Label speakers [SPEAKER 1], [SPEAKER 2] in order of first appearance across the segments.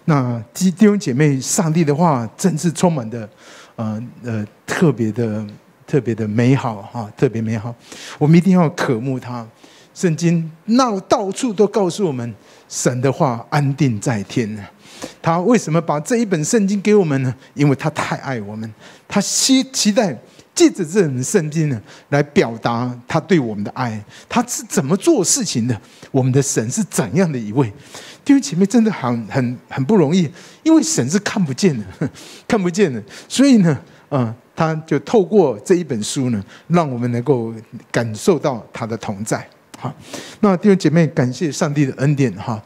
[SPEAKER 1] 那弟兄姐妹，上帝的话真是充满的特别的美好哈，特别美好。我们一定要渴慕它。圣经那到处都告诉我们，神的话安定在天呢。他为什么把这一本圣经给我们呢？因为他太爱我们，他期待借着这本圣经呢，来表达他对我们的爱。他是怎么做事情的？我们的神是怎样的一位？弟兄姐妹，真的很不容易，因为神是看不见的，看不见的，所以呢，他就透过这一本书呢，让我们能够感受到他的同在。好，那弟兄姐妹，感谢上帝的恩典哈。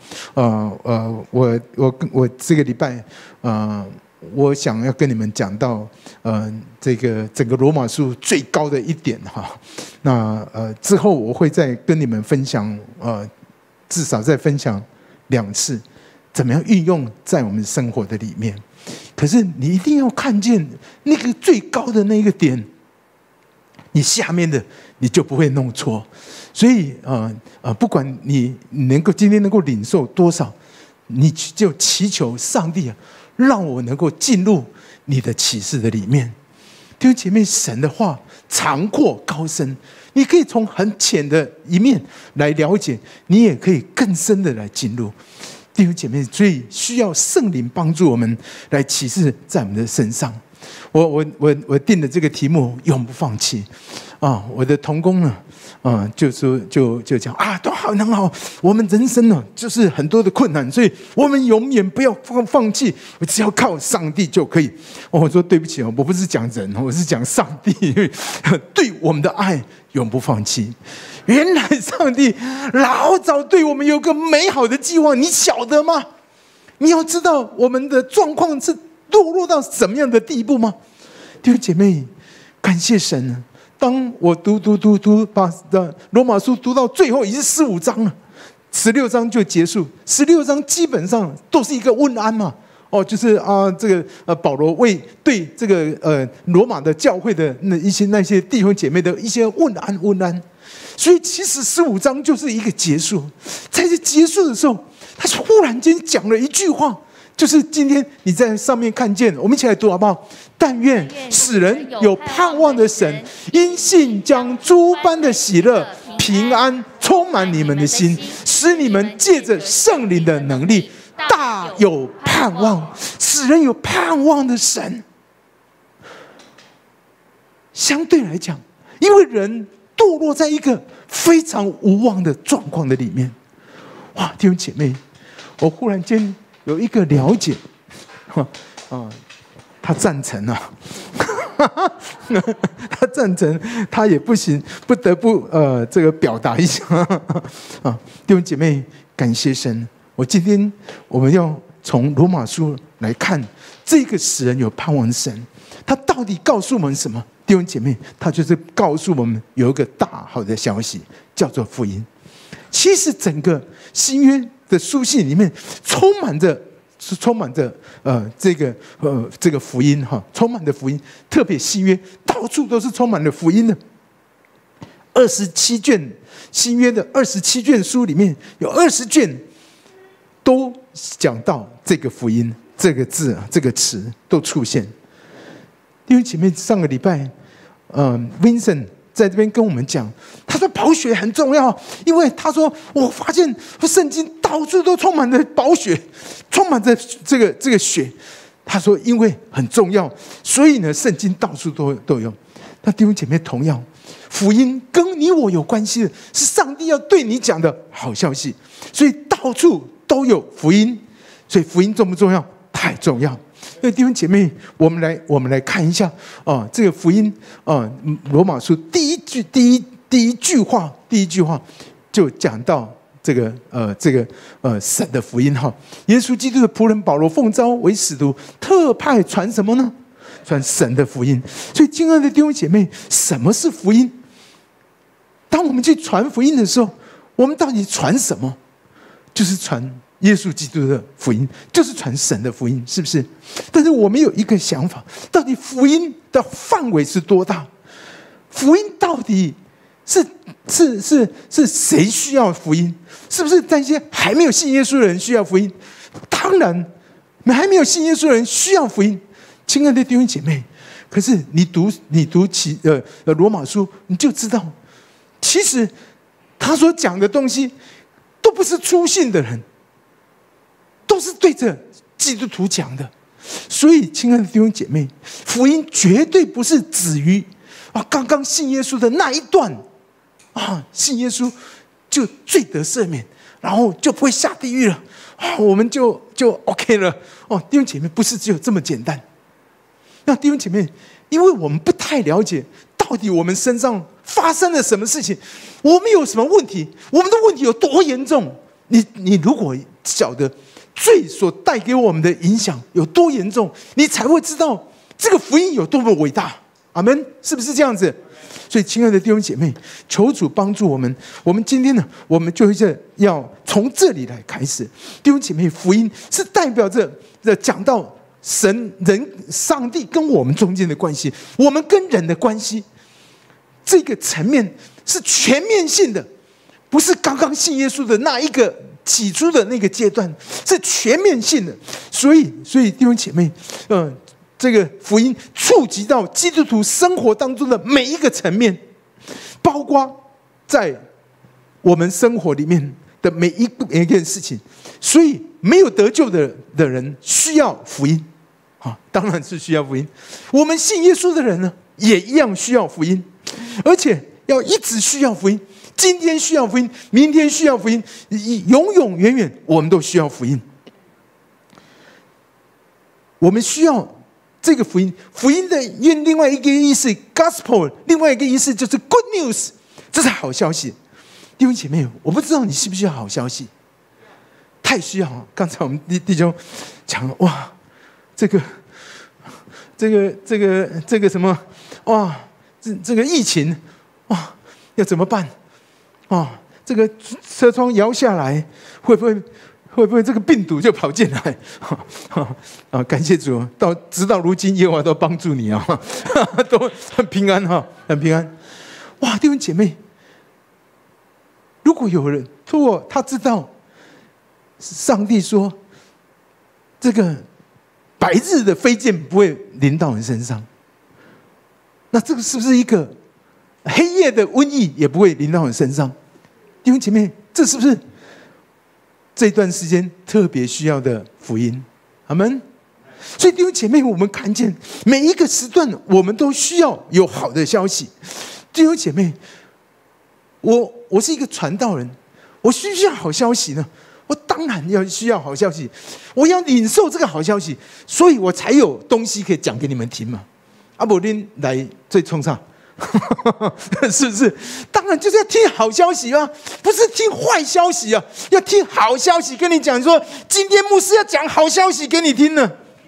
[SPEAKER 1] 我这个礼拜我想要跟你们讲到这个整个罗马书最高的一点哈。那之后我会再跟你们分享至少再分享2次，怎么样运用在我们生活的里面。可是你一定要看见那个最高的那个点，你下面的你就不会弄错。所以不管你今天能够领受多少，你就祈求上帝啊，让我能够进入你的启示的里面。弟兄姐妹，神的话长阔高深，你可以从很浅的一面来了解，你也可以更深的来进入。弟兄姐妹，所以需要圣灵帮助我们来启示在我们的身上。我定的这个题目永不放弃啊！我的同工呢，就讲啊，都好很好。我们人生呢，就是很多的困难，所以我们永远不要放弃，我只要靠上帝就可以。我说对不起哦，我不是讲人，我是讲上帝对我们的爱永不放弃。原来上帝老早对我们有个美好的计划，你晓得吗？你要知道我们的状况是堕落到什么样的地步吗？弟兄姐妹，感谢神。当我读把罗马书读到最后已经15章了，16章就结束。16章基本上都是一个问安嘛，就是这个保罗对这个罗马的教会的那些弟兄姐妹的一些问安。所以其实15章就是一个结束。在这结束的时候，他忽然间讲了一句话。就是今天你在上面看见，我们一起来读好不好？但愿使人有盼望的神，因信将诸般的喜乐、平安充满你们的心，使你们借着圣灵的能力，大有盼望。使人有盼望的神，相对来讲，因为人堕落在一个非常无望的状况的里面。哇，弟兄姐妹，我忽然间有一个了解，他赞成啊，他赞成，他也不行，不得不这个表达一下啊，弟兄姐妹，感谢神。今天我们要从罗马书来看这个使人有盼望的神，他到底告诉我们什么？弟兄姐妹，他就是告诉我们有一个大好的消息，叫做福音。其实整个新约的书信里面充满着这个福音哈，充满着福音，特别新约到处都是充满了福音的。27卷新约的27卷书里面有20卷都讲到这个福音这个字这个词都出现。弟兄姐妹，上个礼拜Vincent 在这边跟我们讲，他说宝血很重要，因为他说我发现圣经到处都充满着宝血，充满着这个血。他说因为很重要，所以呢圣经到处都有。那弟兄姐妹，同样福音跟你我有关系的是上帝要对你讲的好消息，所以到处都有福音。所以福音重不重要？太重要。因为弟兄姐妹，我们来看一下这个福音罗马书第一句话就讲到这个神的福音哈。耶稣基督的仆人保罗奉召为使徒，特派传什么呢？传神的福音。所以亲爱的弟兄姐妹，什么是福音？当我们去传福音的时候，我们到底传什么？就是传耶稣基督的福音，就是传神的福音，是不是？但是我们有一个想法，到底福音的范围是多大？福音到底是谁需要福音？是不是那些还没有信耶稣的人需要福音？当然还没有信耶稣的人需要福音。亲爱的弟兄姐妹，可是你读罗马书，你就知道，其实他所讲的东西都不是初信的人，都是对着基督徒讲的。所以，亲爱的弟兄姐妹，福音绝对不是止于刚刚信耶稣的那一段信耶稣就罪得赦免，然后就不会下地狱了我们就 OK 了弟兄姐妹，不是只有这么简单。那弟兄姐妹，因为我们不太了解到底我们身上发生了什么事情，我们有什么问题，我们的问题有多严重，你如果晓得罪所带给我们的影响有多严重，你才会知道这个福音有多么伟大。阿们，是不是这样子？所以，亲爱的弟兄姐妹，求主帮助我们。我们今天呢，我们就是要从这里来开始。弟兄姐妹，福音是代表着讲到上帝跟我们中间的关系，我们跟人的关系，这个层面是全面性的，不是刚刚信耶稣的那一个起初的那个阶段，是全面性的。所以弟兄姐妹，这个福音触及到基督徒生活当中的每一个层面，包括在我们生活里面的每一件事情。所以没有得救的人需要福音当然是需要福音。我们信耶稣的人呢，也一样需要福音，而且要一直需要福音。今天需要福音，明天需要福音，永永远远我们都需要福音。我们需要这个福音，福音的另外一个意思 gospel， 另外一个意思就是 good news， 这是好消息。弟兄姐妹，我不知道你需不需要好消息，太需要。刚才我们弟兄讲哇，这个什么哇，这个疫情哇，要怎么办这个车窗摇下来，会不会这个病毒就跑进来感谢主，直到如今耶和华都帮助你都很平安很平安。哇，弟兄姐妹，如果有人他知道上帝说这个白日的飞箭不会临到你身上，那这个是不是一个黑夜的瘟疫也不会临到你身上？弟兄姐妹，这是不是这段时间特别需要的福音？阿们。所以弟兄姐妹，我们看见每一个时段我们都需要有好的消息。弟兄姐妹，我是一个传道人，我需不需要好消息呢？我当然要需要好消息，我要领受这个好消息，所以我才有东西可以讲给你们听嘛。不然来最冲上是不是？当然就是要听好消息啊，不是听坏消息啊，要听好消息。跟你讲说，今天牧师要讲好消息给你听呢。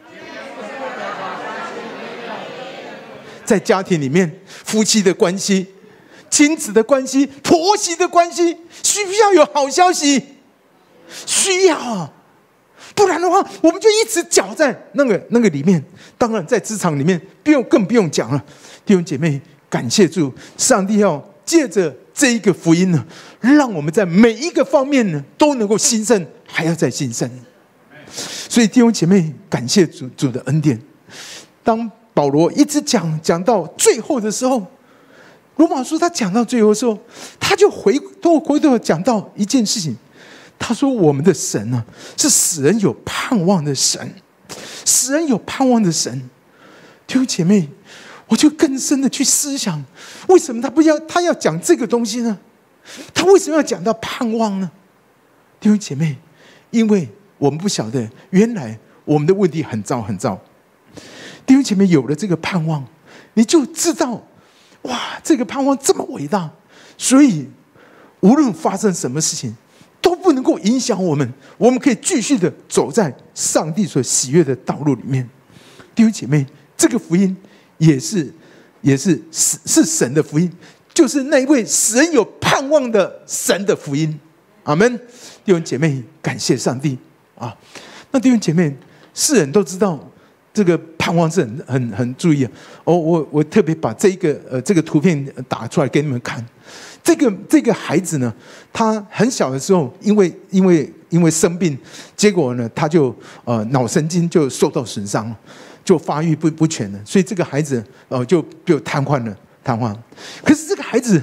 [SPEAKER 1] 在家庭里面，夫妻的关系、亲子的关系、婆媳的关系，需不需要有好消息？需要啊，不然的话，我们就一直搅在那个里面。当然，在职场里面，更不用讲了。弟兄姐妹，感谢主，上帝要借着这一个福音呢，让我们在每一个方面呢都能够兴盛，还要再兴盛。所以弟兄姐妹，感谢主的恩典。当保罗一直讲到最后的时候，罗马书他讲到最后的时候，他就回头讲到一件事情。他说：“我们的神呢，是使人有盼望的神，使人有盼望的神。”弟兄姐妹，我就更深的去思想，为什么他要讲这个东西呢？他为什么要讲到盼望呢？弟兄姐妹，因为我们不晓得，原来我们的问题很糟很糟。弟兄姐妹，有了这个盼望，你就知道，哇，这个盼望这么伟大，所以无论发生什么事情，都不能够影响我们，我们可以继续的走在上帝所喜悦的道路里面。弟兄姐妹，这个福音也是神的福音，就是那一位使人有盼望的神的福音。阿们。弟兄姐妹，感谢上帝啊！那弟兄姐妹，世人都知道这个盼望是很注意啊。我特别把这个图片打出来给你们看。这个孩子呢，他很小的时候，因为因为生病，结果呢，他就脑神经就受到损伤，就发育不全了，所以这个孩子就瘫痪了。可是这个孩子，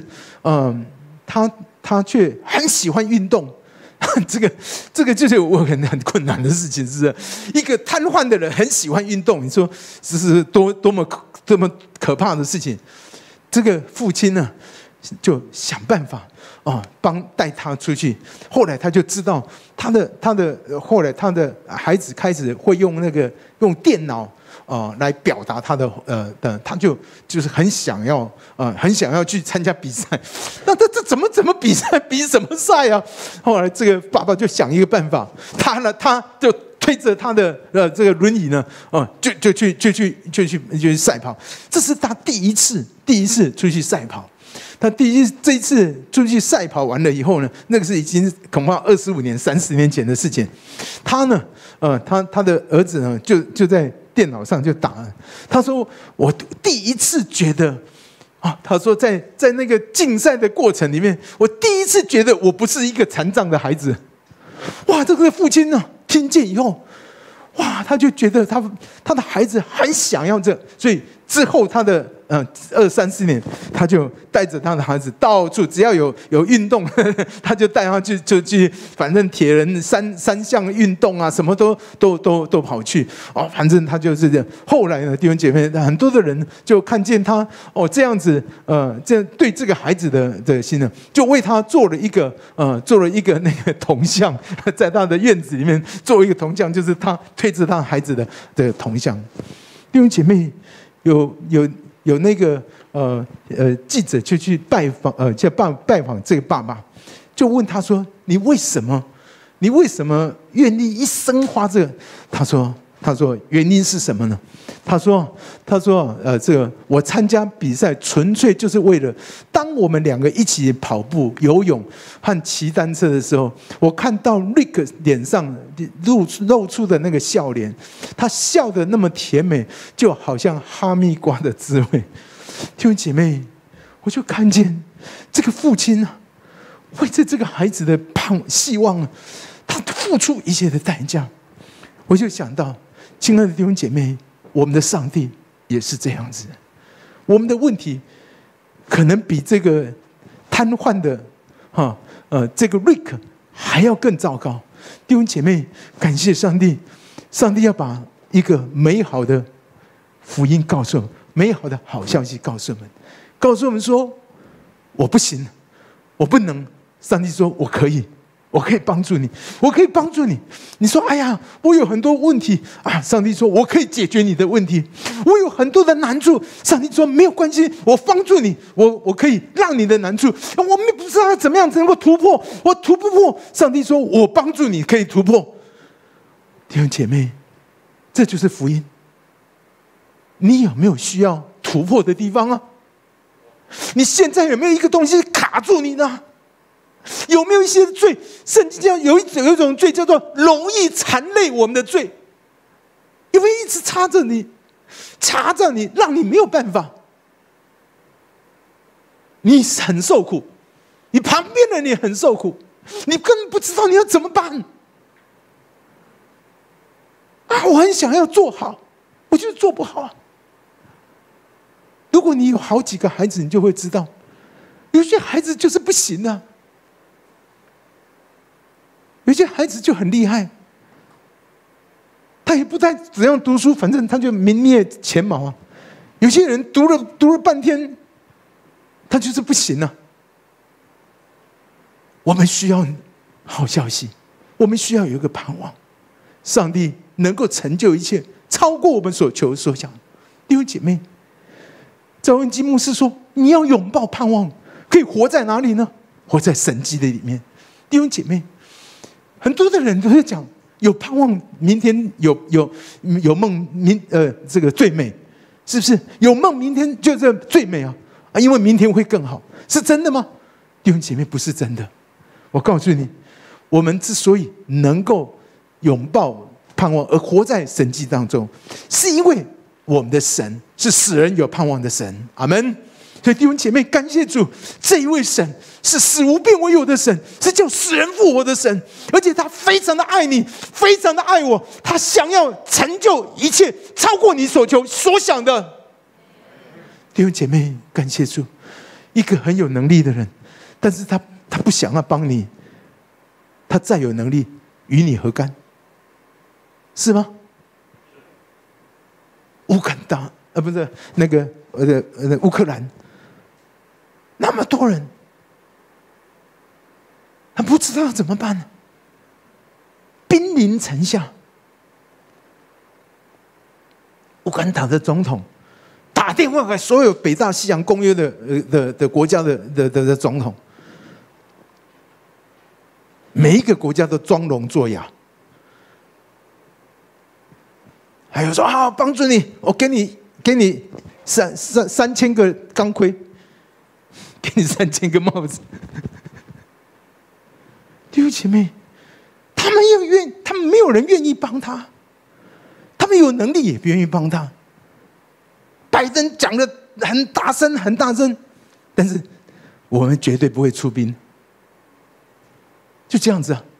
[SPEAKER 1] 他却很喜欢运动。这个就是我很困难的事情，是一个瘫痪的人很喜欢运动，你说这是多么可怕的事情？这个父亲呢，就想办法带他出去。后来他就知道后来他的孩子开始会用电脑来表达他他就是很想要去参加比赛。那这怎么比赛？比什么赛啊？后来这个爸爸就想一个办法，他就推着他的这个轮椅呢，就去赛跑。这是他第一次出去赛跑。他这一次出去赛跑完了以后呢，那个是已经恐怕25年、30年前的事情。他呢，他的儿子呢，就在电脑上就打了。他说：“我第一次觉得他说在那个竞赛的过程里面，我第一次觉得我不是一个残障的孩子。”哇！这个父亲呢，听见以后，哇，他就觉得他的孩子很想要这，所以之后他的2-3-4年，他就带着他的孩子到处，只要有运动，他就带他去，反正铁人三项运动啊，什么都跑去反正他就是这样。后来呢，弟兄姐妹，很多的人就看见他这样子，这样对这个孩子的心呢，就为他做了一个那个铜像，在他的院子里面做一个铜像，就是他推着他孩子的铜像。弟兄姐妹，有那个记者就去拜访这个爸爸，就问他说：“你为什么愿意一生花这个？”他说原因是什么呢？他说这个我参加比赛纯粹就是为了，当我们两个一起跑步、游泳和骑单车的时候，我看到 Rick 脸上露出的那个笑脸，他笑得那么甜美，就好像哈密瓜的滋味。弟兄姐妹，我就看见这个父亲为着这个孩子的希望，他付出一切的代价。我就想到，亲爱的弟兄姐妹，我们的上帝也是这样子。我们的问题可能比这个瘫痪的这个 Rick 还要更糟糕。弟兄姐妹，感谢上帝，上帝要把一个美好的福音告诉我们，美好的好消息告诉我们说，我不行，我不能。上帝说，我可以帮助你，我可以帮助你。你说，哎呀，我有很多问题上帝说，我可以解决你的问题。我有很多的难处，上帝说没有关系，我帮助你，我可以让你的难处，我们不知道怎么样才能够突破，我突不破。上帝说，我帮助你可以突破。弟兄姐妹，这就是福音。你有没有需要突破的地方啊？你现在有没有一个东西卡住你呢？有没有一些罪？圣经讲有一种罪叫做容易缠累我们的罪，因为一直插着你，让你没有办法，你很受苦，你旁边的人也很受苦，你根本不知道你要怎么办我很想要做好，我就是做不好如果你有好几个孩子，你就会知道，有些孩子就是不行有些孩子就很厉害，他也不太怎样读书，反正他就名列前茅有些人读了半天，他就是不行我们需要好消息，我们需要有一个盼望，上帝能够成就一切，超过我们所求所想。弟兄姐妹，赵文基牧师说，你要拥抱盼望，可以活在哪里呢？活在神迹的里面。弟兄姐妹，很多的人都在讲有盼望，明天有梦，这个最美，是不是？有梦，明天就是最美因为明天会更好，是真的吗？弟兄姐妹，不是真的。我告诉你，我们之所以能够拥抱盼望而活在神迹当中，是因为我们的神是使人有盼望的神。阿们。 所以弟兄姐妹，感谢主，这一位神是使无变为有的神，是叫死人复活的神，而且他非常的爱你，非常的爱我，他想要成就一切，超过你所求所想的。弟兄姐妹，感谢主，一个很有能力的人，但是他不想要帮你，他再有能力与你何干？是吗？乌干达不是那个乌克兰，那么多人，他不知道怎么办呢？兵临城下，乌干达的总统打电话给所有北大西洋公约的国家的总统，每一个国家都装聋作哑，还有说啊，帮助你，我给你3000个钢盔，给你3000个帽子。弟兄姐妹，他们没有人愿意帮他，他们有能力也不愿意帮他。拜登讲的很大声，很大声，但是我们绝对不会出兵，就这样子啊。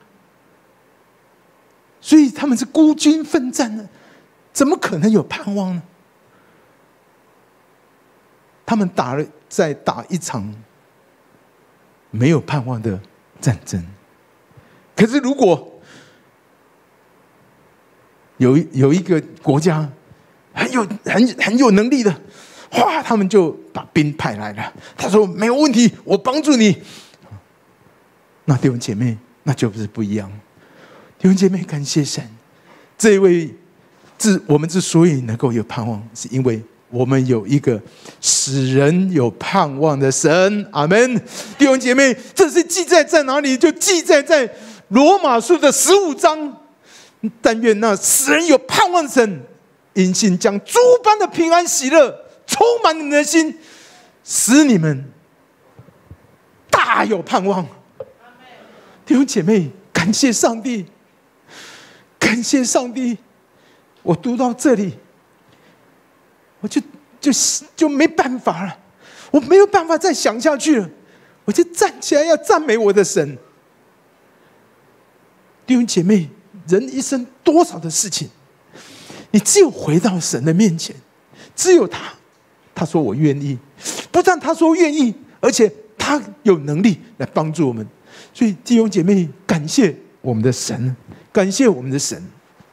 [SPEAKER 1] 所以他们是孤军奋战的，怎么可能有盼望呢？他们在打一场没有盼望的战争。可是如果有一个国家很有能力的，哇，他们就把兵派来了。他说没有问题，我帮助你。那弟兄姐妹，那就是不一样。弟兄姐妹，感谢神，这一位我们之所以能够有盼望，是因为我们有一个使人有盼望的神。阿们。弟兄姐妹，这是记载在哪里？就记载在罗马书的15章。但愿那使人有盼望的神，因信将诸般的平安喜乐充满你们的心，使你们大有盼望。弟兄姐妹，感谢上帝，感谢上帝。我读到这里，我就没办法了，我没有办法再想下去了，我就站起来要赞美我的神。弟兄姐妹，人一生多少的事情，你只有回到神的面前，只有他说我愿意，不但他说愿意，而且他有能力来帮助我们。所以弟兄姐妹，感谢我们的神，感谢我们的神。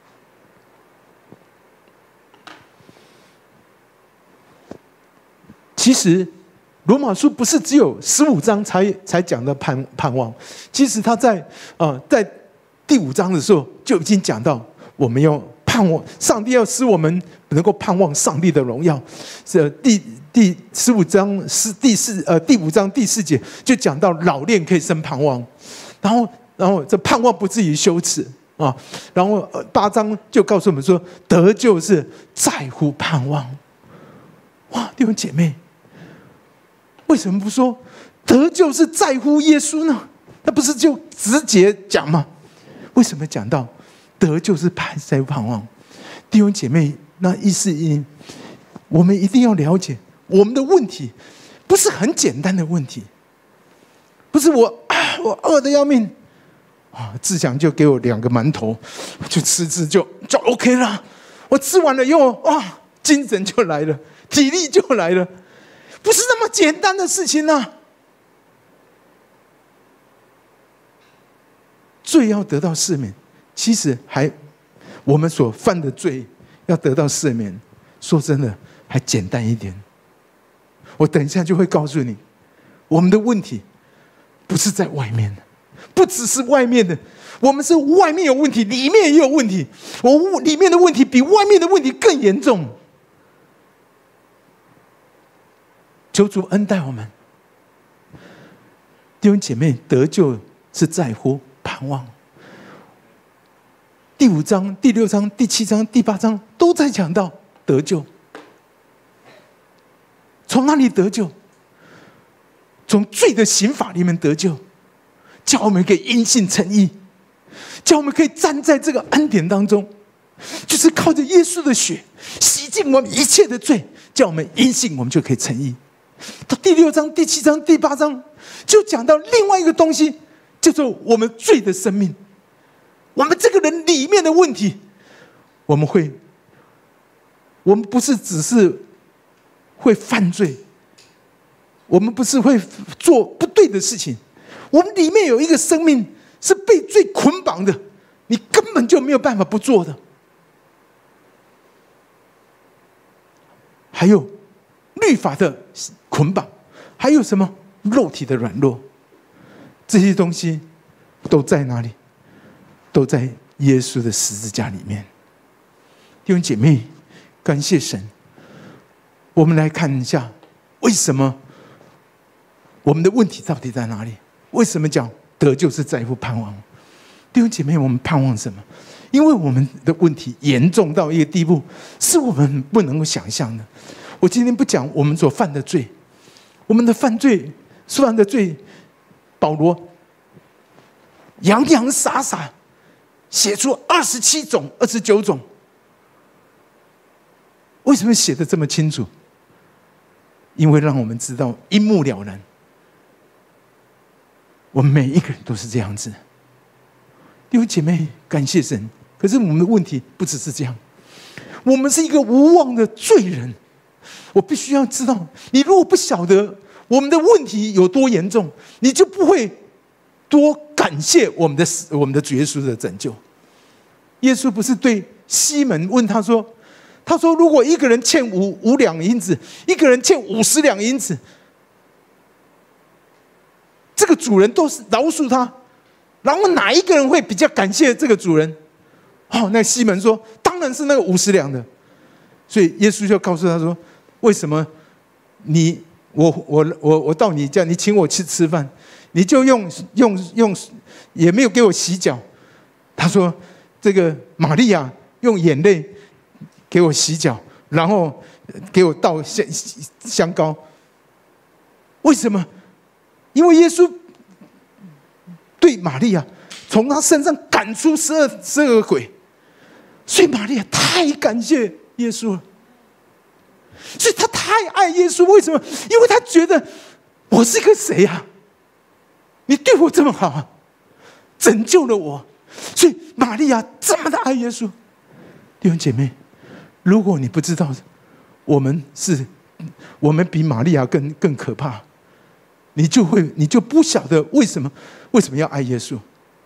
[SPEAKER 1] 其实罗马书不是只有15章才讲的盼望，其实他在第5章的时候就已经讲到，我们要盼望上帝要使我们能够盼望上帝的荣耀。第15章第5章第4节就讲到老练可以生盼望，然后这盼望不至于羞耻啊。然后8章就告诉我们说，得救是在乎盼望。哇，弟兄姐妹，为什么不说得救是在乎耶稣呢？那不是就直接讲吗？为什么讲到得救是在乎盼望？弟兄姐妹，那意思我们一定要了解，我们的问题不是很简单的问题，不是我饿得要命啊，志强就给我2个馒头，就吃就 OK 了。我吃完了以后，哇，精神就来了，体力就来了，不是那么简单的事情啊。罪要得到赦免，其实我们所犯的罪要得到赦免，说真的还简单一点。我等一下就会告诉你，我们的问题不是在外面的，不只是外面的，我们是外面有问题，里面也有问题。我里面的问题比外面的问题更严重。求主恩待我们，弟兄姐妹，得救是在乎盼望。第5章、第6章、第7章、第8章都在讲到得救。从哪里得救？从罪的刑罚里面得救，叫我们可以因信称义，叫我们可以站在这个恩典当中，就是靠着耶稣的血洗净我们一切的罪，叫我们因信我们就可以称义。 到第6章、第7章、第8章，就讲到另外一个东西，叫做我们罪的生命。我们这个人里面的问题，我们不是只是会犯罪，我们不是会做不对的事情，我们里面有一个生命是被罪捆绑的，你根本就没有办法不做的。还有律法的捆绑，还有什么肉体的软弱，这些东西都在哪里？都在耶稣的十字架里面。弟兄姐妹，感谢神。我们来看一下，为什么我们的问题到底在哪里？为什么讲得救是在乎盼望？弟兄姐妹，我们盼望什么？因为我们的问题严重到一个地步，是我们不能够想象的。我今天不讲我们所犯的罪，我们的犯罪保罗洋洋洒洒写出27种、29种。为什么写得这么清楚？因为让我们知道一目了然，我们每一个人都是这样子。弟兄姐妹，感谢神。可是我们的问题不只是这样，我们是一个无望的罪人。我必须要知道，你如果不晓得我们的问题有多严重，你就不会多感谢我们的主耶稣的拯救。耶稣不是对西门问他说如果一个人欠5两银子，一个人欠50两银子，这个主人都是饶恕他，然后哪一个人会比较感谢这个主人？那西门说当然是那个50两的。所以耶稣就告诉他说，为什么我到你家，你请我去吃饭，你就用也没有给我洗脚。他说这个玛利亚用眼泪给我洗脚，然后给我倒香膏。为什么？因为耶稣对玛利亚从他身上赶出12个鬼，所以玛利亚太感谢耶稣了。所以他太爱耶稣。为什么？因为他觉得我是个谁啊？你对我这么好啊，拯救了我。所以玛利亚这么的爱耶稣。弟兄姐妹，如果你不知道我们比玛利亚更可怕，你就不晓得为什么要爱耶稣。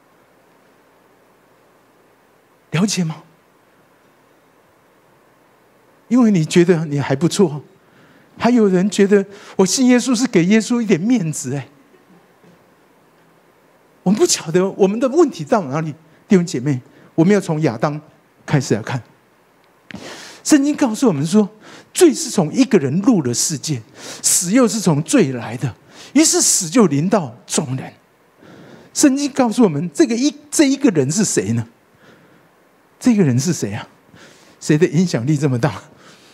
[SPEAKER 1] 了解吗？因为你觉得你还不错，还有人觉得我信耶稣是给耶稣一点面子。我们不晓得我们的问题到哪里。弟兄姐妹，我们要从亚当开始来看。圣经告诉我们说，罪是从一个人入了世界，死又是从罪来的，于是死就临到众人。圣经告诉我们，这一个人是谁呢？这个人是谁啊？谁的影响力这么大？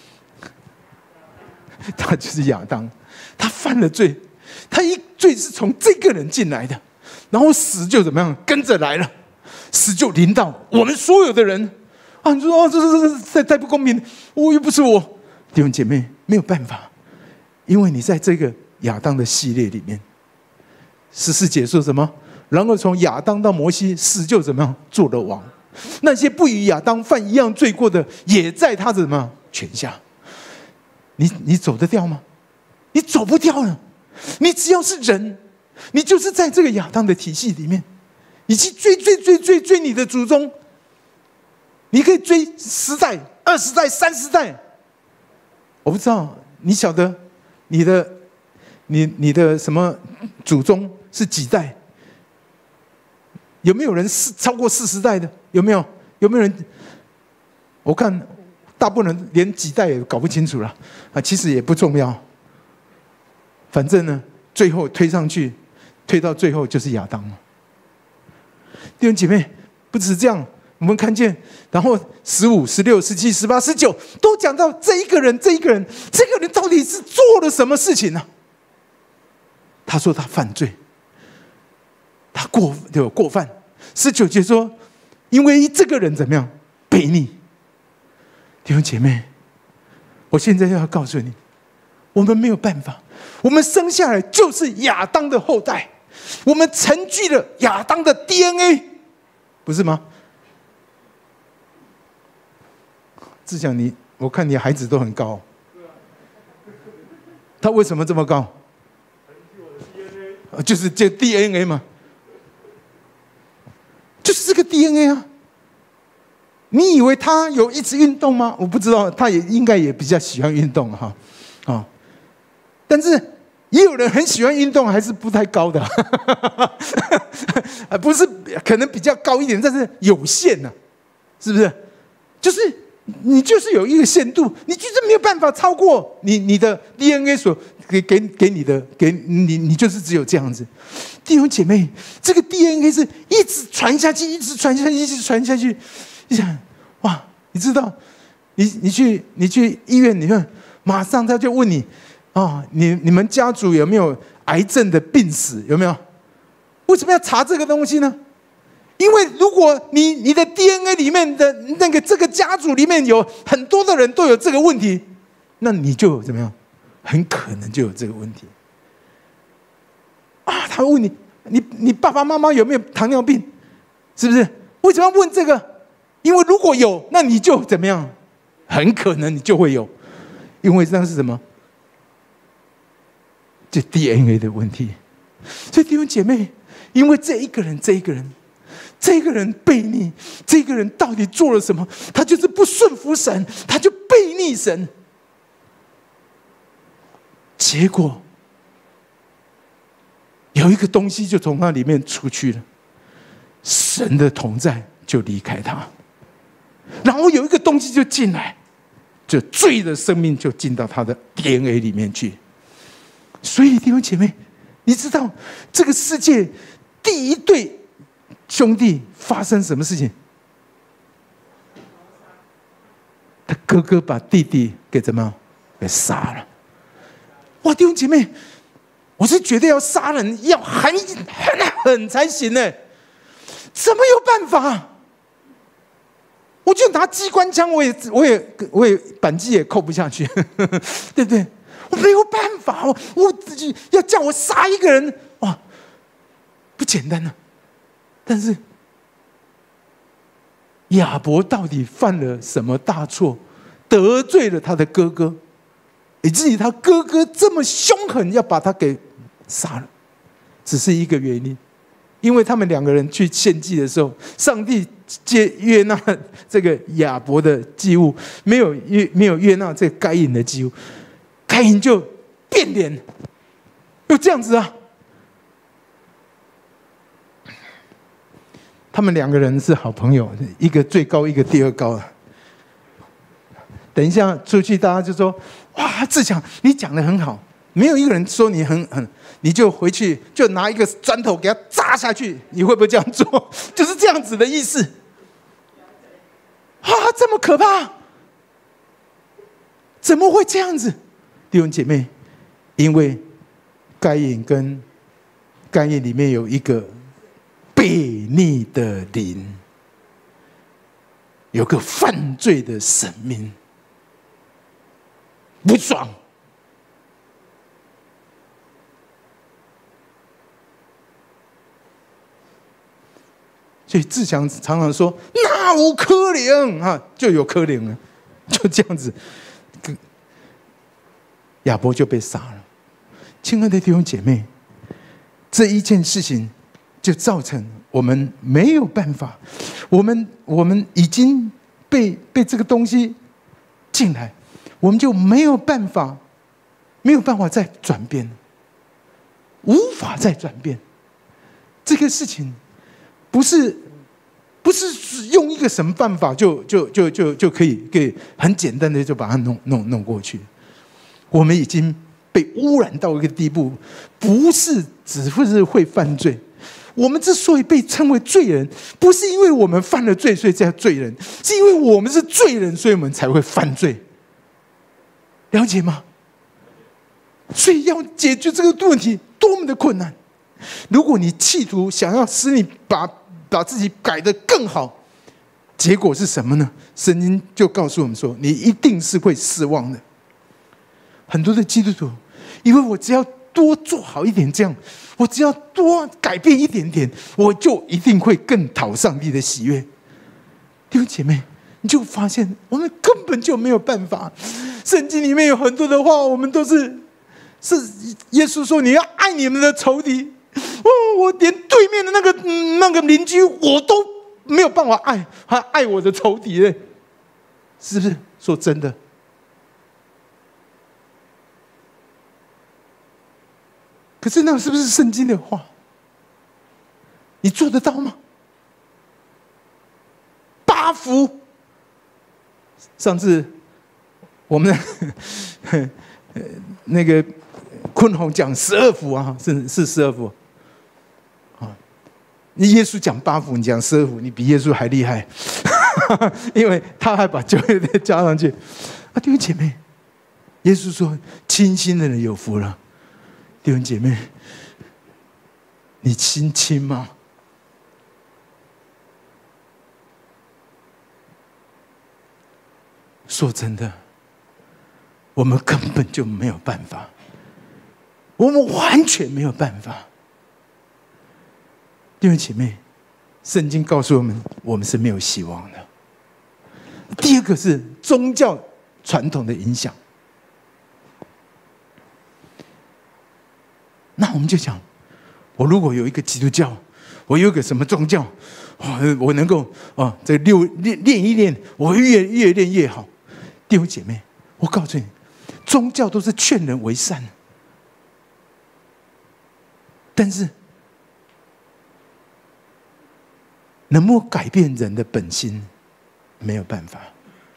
[SPEAKER 1] 他就是亚当。他犯了罪，罪是从这个人进来的，然后死就怎么样跟着来了，死就临到我们所有的人。你说这太不公平，我又不是我。弟兄姐妹，没有办法，因为你在这个亚当的系列里面。14节说什么？然后从亚当到摩西，死就怎么样做了王。那些不与亚当犯一样罪过的，也在他的什么权下。你走得掉吗？你走不掉了。你只要是人，你就是在这个亚当的体系里面，你去追你的祖宗。你可以追10代、20代、30代。我不知道你晓得你的什么祖宗是几代？有没有人超过40代的？有没有人？我看大部分人连几代也搞不清楚了其实也不重要。反正呢，最后推上去，推到最后就是亚当了。弟兄姐妹，不只是这样。我们看见，然后15、16、17、18、19都讲到这一个人到底是做了什么事情呢？他说他犯罪，他过犯。19节说，因为这个人怎么样悖逆。弟兄姐妹，我现在要告诉你， 我们没有办法，我们生下来就是亚当的后代，我们承继了亚当的 DNA， 不是吗？志强，我看你孩子都很高，他为什么这么高？就是这 DNA 嘛，就是这个 DNA 啊。你以为他有一直运动吗？我不知道，他也应该也比较喜欢运动哈，啊，但是也有人很喜欢运动，还是不太高的，不是可能比较高一点，但是有限呐，是不是？就是你就是有一个限度，你就是没有办法超过你的 DNA 所给你的，你就是只有这样子。弟兄姐妹，这个 DNA 是一直传下去，一直传下去，一直传下去。你想，哇，你知道，你去医院，你看，马上他就问你，啊，你们家族有没有癌症的病史？有没有？为什么要查这个东西呢？因为如果你的 DNA 里面的这个家族里面有很多的人都有这个问题，那你就有怎么样？很可能就有这个问题。啊，他问你爸爸妈妈有没有糖尿病？是不是？为什么要问这个？因为如果有，那你就怎么样？很可能你就会有，因为那是什么？这 DNA 的问题。所以弟兄姐妹，因为这一个人悖逆，这个人到底做了什么？他就是不顺服神，他就悖逆神。结果有一个东西就从他里面出去了，神的同在就离开他，然后有一个东西就进来，就罪的生命就进到他的 DNA 里面去。所以弟兄姐妹，你知道这个世界第一对兄弟发生什么事情？他哥哥把弟弟给怎么样？给杀了。哇，弟兄姐妹，我是觉得要杀人要很才行呢，怎么有办法？我就拿机关枪，我也扳机也扣不下去，对不对？我没有办法，我自己要叫我杀一个人，哇，不简单啊！但是亚伯到底犯了什么大错，得罪了他的哥哥，以至于他哥哥这么凶狠要把他给杀了？只是一个原因，因为他们两个人去献祭的时候，上帝悦纳这个亚伯的祭物，没有悦纳这个该隐的祭物，该隐就变脸，就这样子啊。他们两个人是好朋友，一个最高，一个第二高啊。等一下出去，大家就说：“哇，志强，你讲得很好。”没有一个人说你很，你就回去就拿一个砖头给他砸下去，你会不会这样做？就是这样子的意思。啊，这么可怕，怎么会这样子？弟兄姐妹，因为该隐里面有一个悖逆的灵，有个犯罪的生命，不爽。所以志强常常说：“那有可能啊，就有可能了，就这样子。”亚伯就被杀了。亲爱的弟兄姐妹，这一件事情就造成我们没有办法，我们已经被这个东西进来，我们就没有办法再转变，无法再转变。这个事情不是用一个什么办法就可以很简单的就把它弄过去。我们已经被污染到一个地步，不是只是会犯罪。我们之所以被称为罪人，不是因为我们犯了罪所以叫罪人，是因为我们是罪人，所以我们才会犯罪。了解吗？所以要解决这个问题多么的困难。如果你企图想要使你把自己改得更好，结果是什么呢？圣经就告诉我们说，你一定是会失望的。 很多的基督徒以为我只要多做好一点，这样我只要多改变一点点，我就一定会更讨上帝的喜悦。弟兄姐妹，你就发现我们根本就没有办法。圣经里面有很多的话，我们都是耶稣说你要爱你们的仇敌。我连对面的那个邻居我都没有办法爱，还爱我的仇敌嘞，是不是？说真的，可是那是不是圣经的话？你做得到吗？8福，上次我们那个坤宏讲12福啊，是12福啊。你耶稣讲8福，你讲12福，你比耶稣还厉害，因为他还把旧约的加上去啊。弟兄姐妹，耶稣说清心的人有福了。弟兄姐妹，你清吗？说真的，我们根本就没有办法，我们完全没有办法。弟兄姐妹，圣经告诉我们，我们是没有希望的。第二个是宗教传统的影响。那我们就想，我如果有一个基督教，我有一个什么宗教，我能够这练一练，我会越练越好。弟兄姐妹，我告诉你，宗教都是劝人为善，但是能不能改变人的本心，没有办法。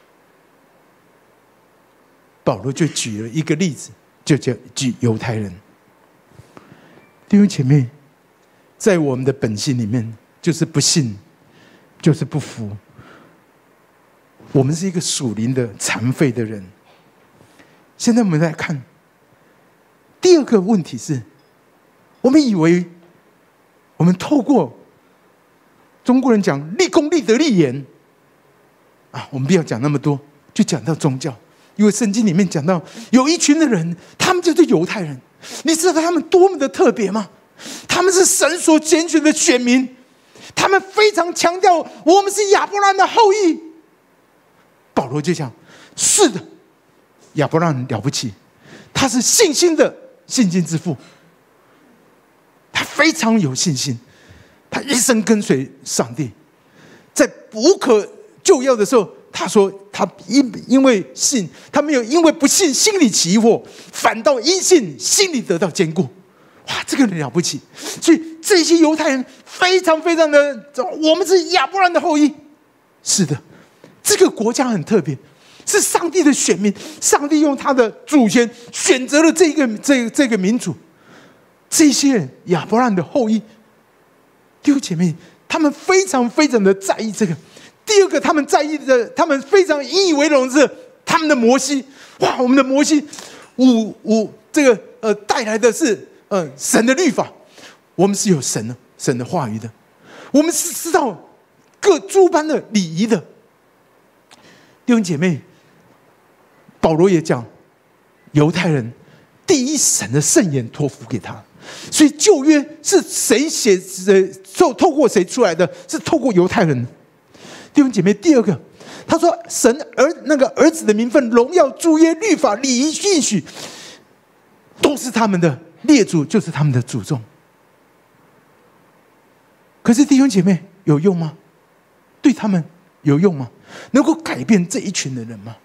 [SPEAKER 1] 保罗就举了一个例子，就举犹太人。弟兄姐妹，在我们的本性里面，就是不信，就是不服。我们是一个属灵的残废的人。现在我们来看第二个问题是，我们以为我们透过中国人讲立功、立德、立言啊，我们不要讲那么多，就讲到宗教。因为圣经里面讲到有一群的人，他们就是犹太人。你知道他们多么的特别吗？他们是神所拣选的选民，他们非常强调我们是亚伯拉罕的后裔。保罗就讲，是的，亚伯拉罕了不起，他是信心之父，他非常有信心，他一生跟随上帝，在无可救药的时候，他说他因为信，他没有因为不信心里起疑惑，反倒因信心里得到坚固。哇，这个人了不起！所以这些犹太人非常非常的，我们是亚伯拉罕的后裔。是的，这个国家很特别，是上帝的选民，上帝用他的主权选择了这个民族，这些人亚伯拉罕的后裔。弟兄姐妹，他们非常非常的在意这个。第二个，他们在意的，他们非常引以为荣的是他们的摩西。哇，我们的摩西，这个带来的是神的律法，我们是有神的话语的，我们是知道各诸般的礼仪的。弟兄姐妹，保罗也讲，犹太人第一神的圣言托付给他，所以旧约是谁写透过谁出来的？是透过犹太人。弟兄姐妹，第二个，他说神儿子的名分、荣耀、诸约、律法、礼仪、应许，都是他们的列祖，就是他们的祖宗。可是弟兄姐妹，有用吗？对他们有用吗？能够改变这一群的人吗？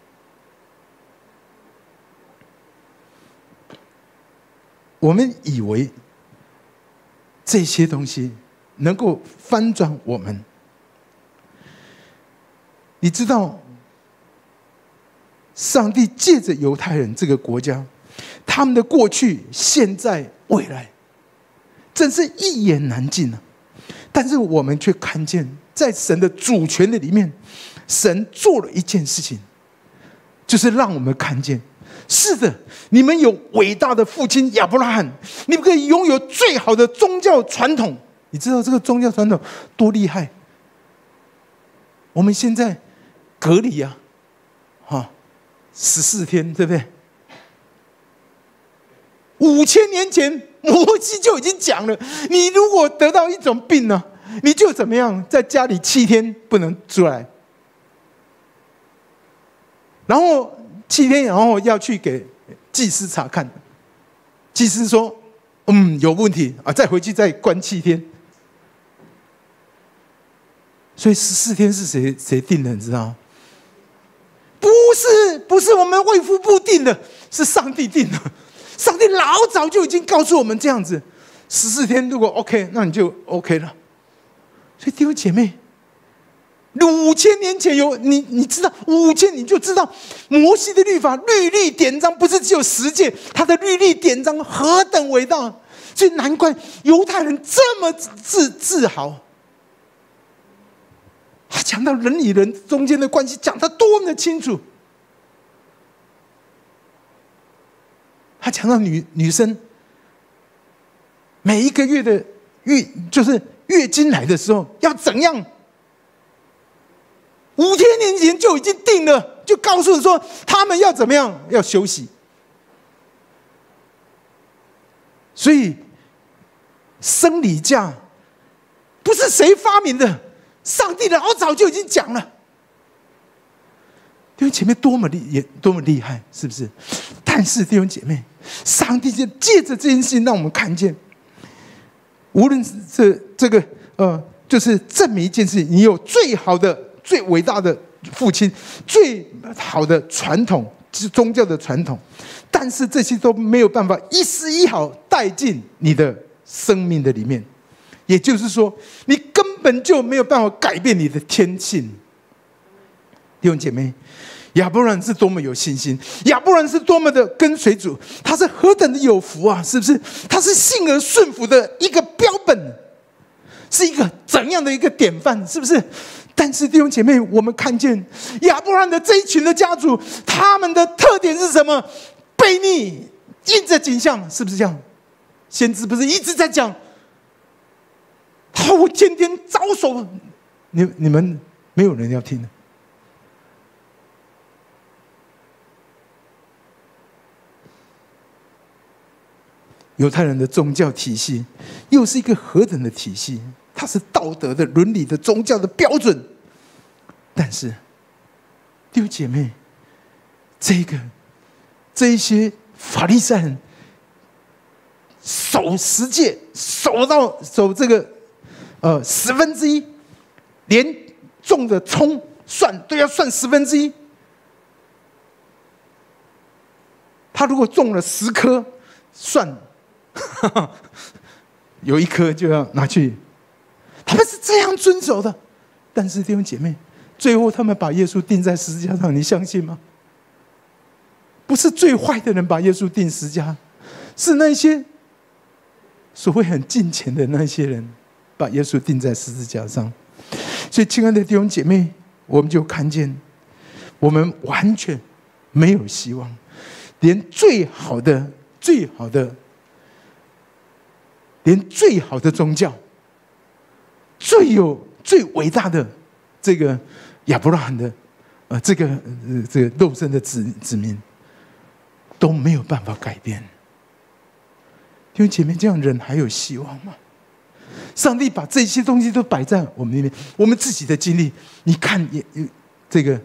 [SPEAKER 1] 我们以为这些东西能够翻转我们。你知道，上帝借着犹太人这个国家，他们的过去、现在、未来，真是一言难尽啊！但是我们却看见，在神的主权的里面，神做了一件事情，就是让我们看见，是的，你们有伟大的父亲亚伯拉罕，你们可以拥有最好的宗教传统。你知道这个宗教传统多厉害？我们现在隔离啊，14天，对不对？ 5000年前摩西就已经讲了，你如果得到一种病呢，你就怎么样，在家里7天不能出来，然后7天，然后要去给祭司查看，祭司说有问题啊，再回去再关7天。所以14天是谁定的？你知道吗？不是我们卫福部定的，是上帝定的。上帝老早就已经告诉我们这样子，14天如果 OK， 那你就 OK 了。所以弟兄姐妹，5000年前有你知道5000，你就知道摩西的律法律例典章不是只有10诫，他的律例典章何等伟大，所以难怪犹太人这么自豪。他讲到人与人中间的关系，讲得多么的清楚。他讲到女生每一个月的就是月经来的时候要怎样，5000年前就已经定了，就告诉说他们要怎么样，要休息。所以生理假不是谁发明的，上帝老早就已经讲了。弟兄姐妹多么厉害，是不是？但是弟兄姐妹，上帝就借着这件事情让我们看见，无论是这个就是证明一件事情，你有最好的、最伟大的父亲，最好的传统，是宗教的传统，但是这些都没有办法一丝一毫带进你的生命的里面。也就是说，你根本就没有办法改变你的天性。弟兄姐妹，亚伯兰是多么有信心，亚伯兰是多么的跟随主，他是何等的有福啊！是不是？他是信而顺服的一个标本，是一个怎样的一个典范？是不是？但是弟兄姐妹，我们看见亚伯兰的这一群的家族，他们的特点是什么？悖逆，印着景象，是不是这样？先知不是一直在讲，我天天招手，你们没有人要听的。犹太人的宗教体系又是一个何等的体系？它是道德的、伦理的、宗教的标准。但是，弟兄姐妹，这一些法利赛人守10诫，守这个1/10，连种的葱蒜都要算1/10。他如果种了10颗蒜，有1颗就要拿去，他们是这样遵守的。但是弟兄姐妹，最后他们把耶稣钉在十字架上，你相信吗？不是最坏的人把耶稣钉十字架，是那些所谓很敬虔的那些人把耶稣钉在十字架上。所以亲爱的弟兄姐妹，我们就看见我们完全没有希望，连最好的宗教，最伟大的这个亚伯拉罕的这个肉身的子民都没有办法改变。弟兄姐妹，这样人还有希望吗？上帝把这些东西都摆在我们里面，我们自己的经历，你看这个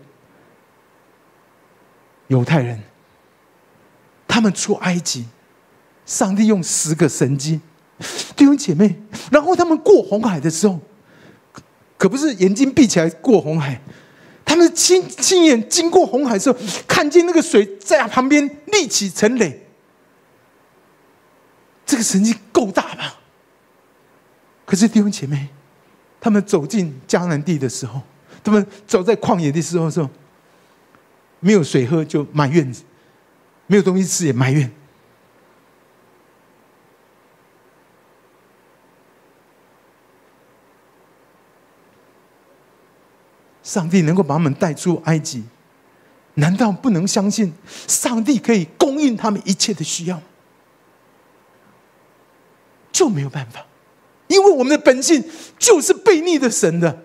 [SPEAKER 1] 犹太人，他们出埃及，上帝用10个神迹，弟兄姐妹，然后他们过红海的时候，可不是眼睛闭起来过红海，他们亲眼经过红海的时候，看见那个水在旁边立起成垒。这个神迹够大吧？可是弟兄姐妹，他们走进迦南地的时候，他们走在旷野的时候，没有水喝就埋怨，没有东西吃也埋怨。上帝能够把他们带出埃及，难道不能相信上帝可以供应他们一切的需要？就没有办法，因为我们的本性就是悖逆的神的。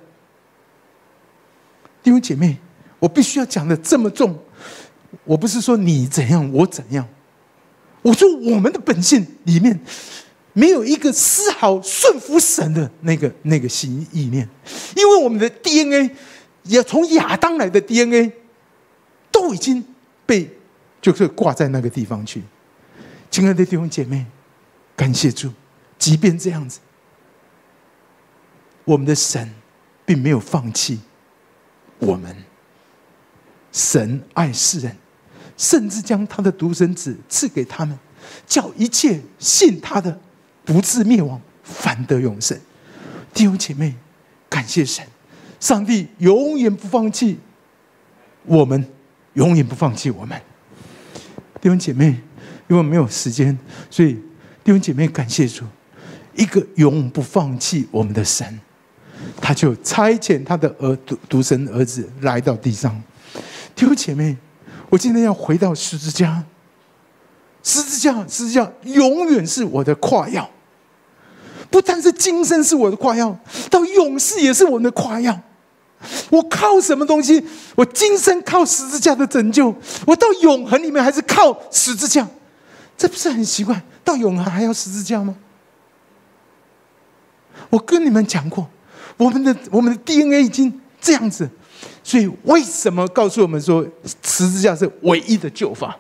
[SPEAKER 1] 弟兄姐妹，我必须要讲的这么重，我不是说你怎样我怎样， 我说我们的本性里面没有一个丝毫顺服神的那个心意念，因为我们的 DNA 也从亚当来的 DNA 都已经被就是挂在那个地方去。亲爱的弟兄姐妹，感谢主，即便这样子，我们的神并没有放弃我们。神爱世人，甚至将他的独生子赐给他们，叫一切信他的不至灭亡，反得永生。弟兄姐妹，感谢神，上帝永远不放弃我们，永远不放弃我们。弟兄姐妹，因为没有时间，所以弟兄姐妹感谢主，一个永远不放弃我们的神，他就差遣他的独生儿子来到地上。弟兄姐妹，我今天要回到十字架，十字架永远是我的夸耀，不但是今生是我的夸耀，到永世也是我的夸耀。我靠什么东西？我今生靠十字架的拯救，我到永恒里面还是靠十字架，这不是很奇怪？到永恒还要十字架吗？我跟你们讲过，我们的 DNA 已经这样子，所以为什么告诉我们说十字架是唯一的救法？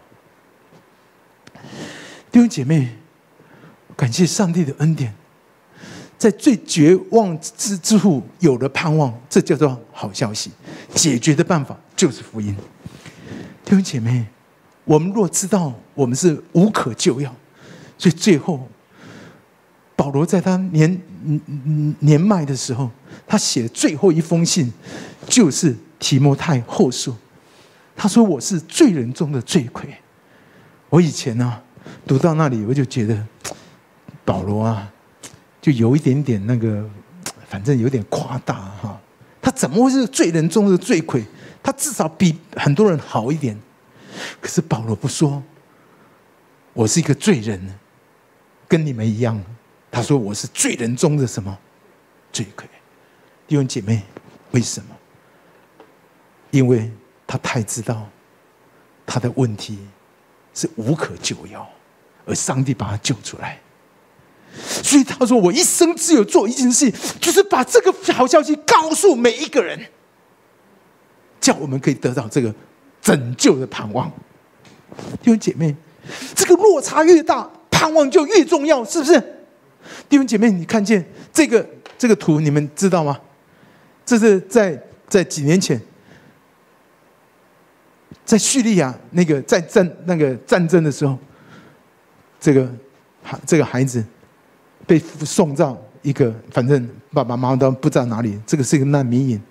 [SPEAKER 1] 弟兄姐妹，感谢上帝的恩典，在最绝望之处有了盼望，这叫做好消息。解决的办法就是福音。弟兄姐妹，我们若知道我们是无可救药，所以最后保罗在他年迈的时候，他写最后一封信就是提摩太后书。他说：“我是罪人中的罪魁。”我以前读到那里，我就觉得保罗就有一点点那个，反正有点夸大哈。他怎么会是罪人中的罪魁？他至少比很多人好一点。可是保罗不说，我是一个罪人，跟你们一样。他说我是罪人中的什么罪魁？弟兄姐妹，为什么？因为他太知道他的问题是无可救药，而上帝把他救出来。所以他说我一生只有做一件事，就是把这个好消息告诉每一个人，叫我们可以得到这个拯救的盼望。弟兄姐妹，这个落差越大，盼望就越重要，是不是？弟兄姐妹，你看见这个图，你们知道吗？这是在几年前，在叙利亚那个战争的时候，这个孩子被送到一个，反正爸爸妈妈都不知道哪里，这个是一个难民营。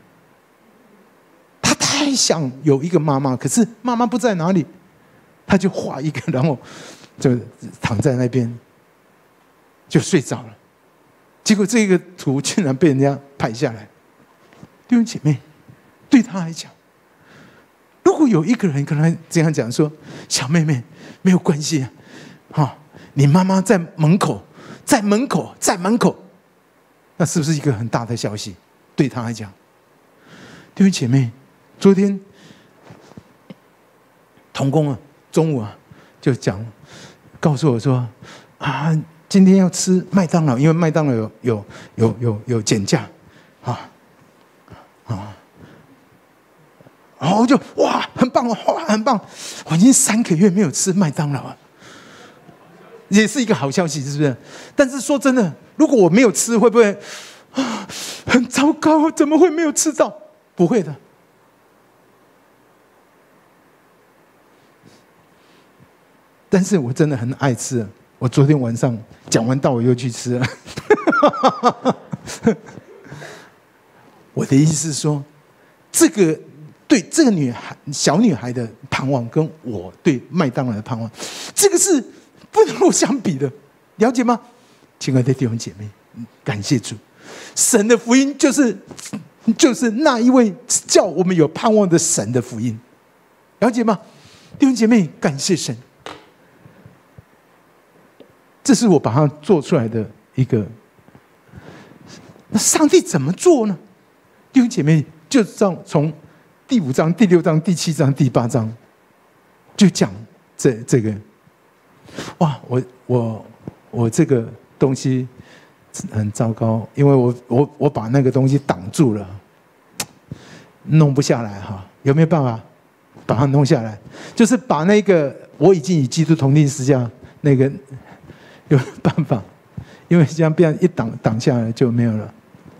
[SPEAKER 1] 他太想有一个妈妈，可是妈妈不在哪里，他就画一个，然后就躺在那边就睡着了。结果这个图竟然被人家拍下来。弟兄姐妹，对他来讲，如果有一个人跟他这样讲说：“小妹妹，没有关系你妈妈在门口，在门口，那是不是一个很大的消息？对他来讲，弟兄姐妹，昨天同工中午就告诉我说今天要吃麦当劳，因为麦当劳有减价然后就哇，很棒很棒！我已经3个月没有吃麦当劳了，也是一个好消息，是不是？但是说真的，如果我没有吃，会不会很糟糕？怎么会没有吃到？不会的。但是我真的很爱吃，我昨天晚上讲完道，我又去吃了。我的意思是说，这个对这个小女孩的盼望，跟我对麦当劳的盼望，这个是不能够相比的，了解吗？亲爱的弟兄姐妹，感谢主，神的福音就是那一位叫我们有盼望的神的福音，了解吗？弟兄姐妹，感谢神，这是我把它做出来的一个。那上帝怎么做呢？弟兄姐妹，就从第5章、第6章、第7章、第8章，就讲这个。 哇，我这个东西很糟糕，因为我把那个东西挡住了，弄不下来哈。有没有办法把它弄下来？就是把那个我已经与基督同定十字架那个有办法，因为这样这样一挡下来就没有了。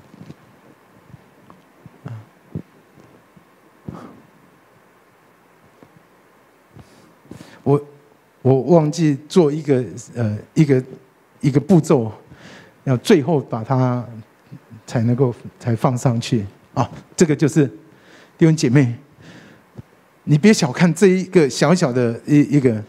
[SPEAKER 1] 我忘记做一个步骤，要最后把它才放上去啊。这个就是弟兄姐妹，你别小看这一个小小的一个，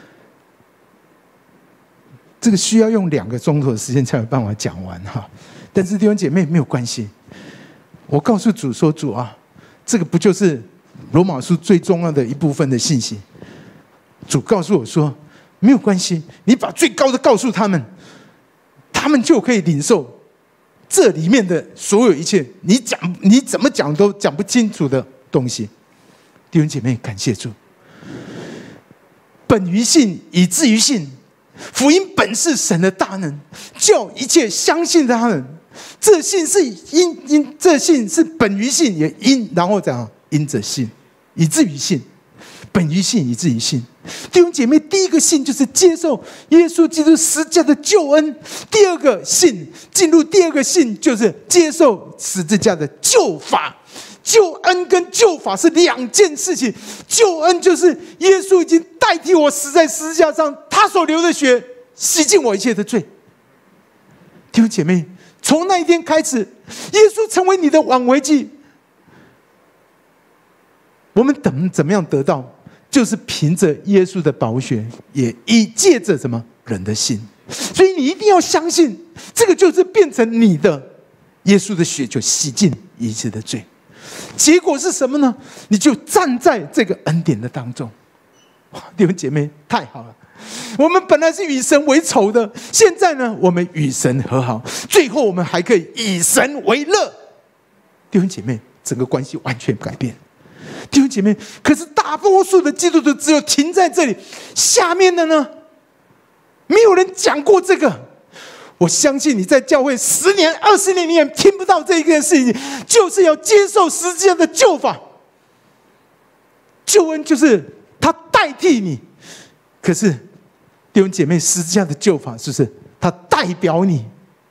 [SPEAKER 1] 这个需要用2个钟头的时间才有办法讲完哈。但是弟兄姐妹没有关系，我告诉主说：“主啊，这个不就是罗马书最重要的一部分的信息？”主告诉我说：“没有关系，你把最高的告诉他们，他们就可以领受这里面的所有一切。你怎么讲都讲不清楚的东西。”弟兄姐妹，感谢主。本于信，以至于信。福音本是神的大能，叫一切相信他人。这信是这信是本于信，也因然后怎样因着信，以至于信。本于信，以至于信。弟兄姐妹，第一个信就是接受耶稣基督十字架的救恩；第二个信，进入第二个信就是接受十字架的救法。救恩跟救法是2件事情。救恩就是耶稣已经代替我死在十字架上，他所流的血洗净我一切的罪。弟兄姐妹，从那一天开始，耶稣成为你的挽回祭。我们怎么样得到？就是凭着耶稣的宝血，也借着什么人的信。所以你一定要相信，这个就是变成你的，耶稣的血就洗净一切的罪。结果是什么呢？你就站在这个恩典的当中。弟兄姐妹，太好了！我们本来是与神为仇的，现在呢，我们与神和好，最后我们还可以以神为乐。弟兄姐妹，整个关系完全改变。弟兄姐妹，可是大多数的基督徒只有停在这里，下面的呢，没有人讲过这个。我相信你在教会10年、20年，你也听不到这一件事情，就是要接受十字架的救法。救恩就是他代替你，可是弟兄姐妹，十字架的救法就是他代表你，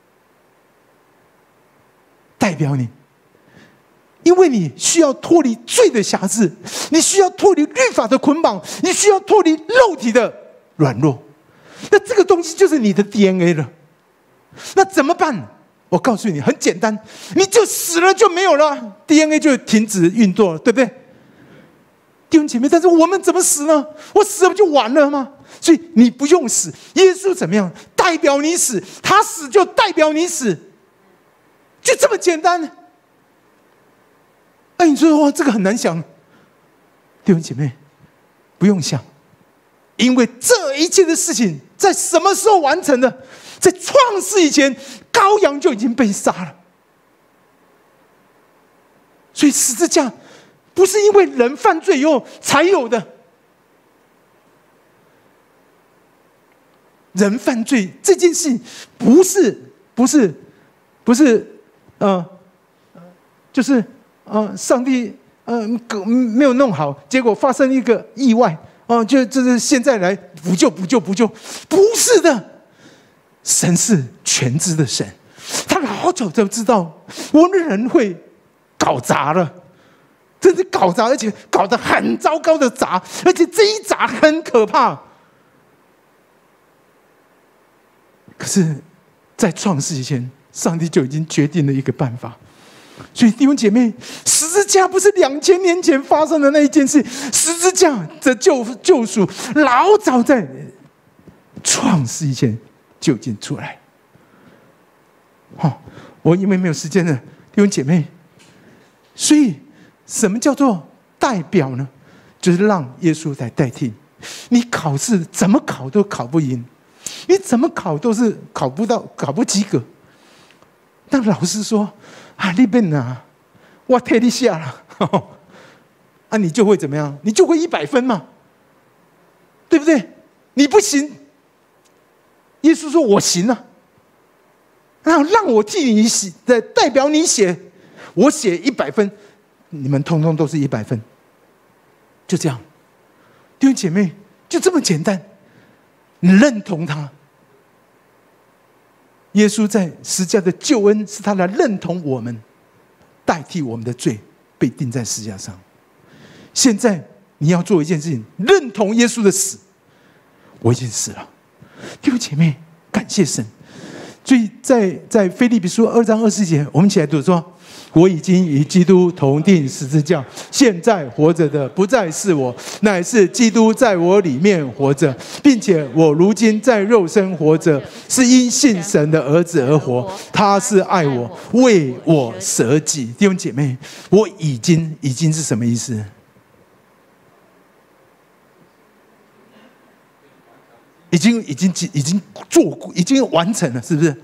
[SPEAKER 1] 代表你。因为你需要脱离罪的辖制，你需要脱离律法的捆绑，你需要脱离肉体的软弱。那这个东西就是你的 DNA 了。那怎么办？我告诉你，很简单，你就死了就没有了 ，DNA 就停止运作了，对不对？弟兄姐妹，但是我们怎么死呢？我死了不就完了吗？所以你不用死，耶稣怎么样？代表你死，他死就代表你死，就这么简单。那你说哇，这个很难想。弟兄姐妹，不用想，因为这一切的事情在什么时候完成的？在创世以前，羔羊就已经被杀了。所以十字架不是因为人犯罪以后才有的。人犯罪这件事情不是就是上帝没有弄好，结果发生一个意外就是现在来补救，不是的。神是全知的神，他老早就知道我们人会搞砸了，真是搞砸，而且搞得很糟糕的砸，而且这一砸很可怕。可是，在创世以前，上帝就已经决定了一个办法。所以弟兄姐妹，十字架不是2000年前发生的那一件事，十字架的救赎老早在创世以前就已经出来。我因为没有时间了，弟兄姐妹，所以什么叫做代表呢？就是让耶稣来代替你。考试怎么考都考不赢，你怎么考都是考不及格。但老师说你别拿，我替你下了，你就会怎么样？你就会100分嘛，对不对？你不行， 耶稣说：“我行啊，让我替你写的，代表你写，我写100分，你们通通都是100分。”就这样，弟兄姐妹，就这么简单。你认同他，耶稣在十架的救恩是他来认同我们，代替我们的罪被钉在十架上。现在你要做一件事情，认同耶稣的死。我已经死了，弟兄姐妹，感谢神。所以在腓立比书2章24节，我们起来读说：“我已经与基督同钉十字架，现在活着的不再是我，乃是基督在我里面活着，并且我如今在肉身活着，是因信神的儿子而活。他是爱我，为我舍己。”弟兄姐妹，我已经是什么意思？已经做过，已经完成了，是不是？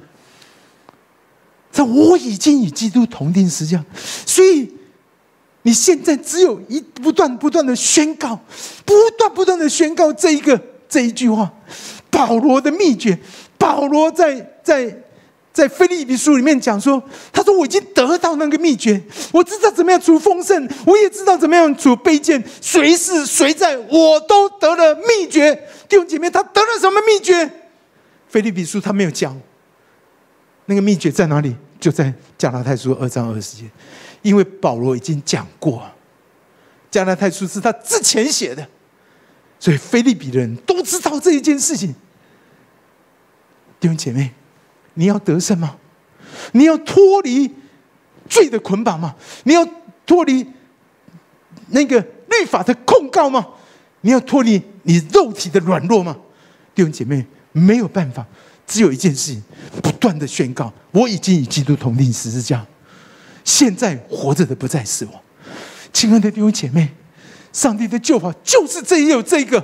[SPEAKER 1] 我已经与基督同钉十字架，所以你现在只有不断的宣告，不断的宣告这一句话。保罗的秘诀，保罗在腓立比书里面讲说，他说：“我已经得到那个秘诀，我知道怎么样处丰盛，我也知道怎么样处卑贱，谁是谁在，我都得了秘诀。”弟兄姐妹，他得了什么秘诀？腓立比书他没有讲，那个秘诀在哪里？就在加拉太书2章20节，因为保罗已经讲过，加拉太书是他之前写的，所以腓立比的人都知道这一件事情。弟兄姐妹，你要得胜吗？你要脱离罪的捆绑吗？你要脱离那个律法的控告吗？你要脱离你肉体的软弱吗？弟兄姐妹，没有办法，只有一件事情，不断的宣告：我已经与基督同钉十字架，现在活着的不再是我。亲爱的弟兄姐妹，上帝的救法就是只有这个。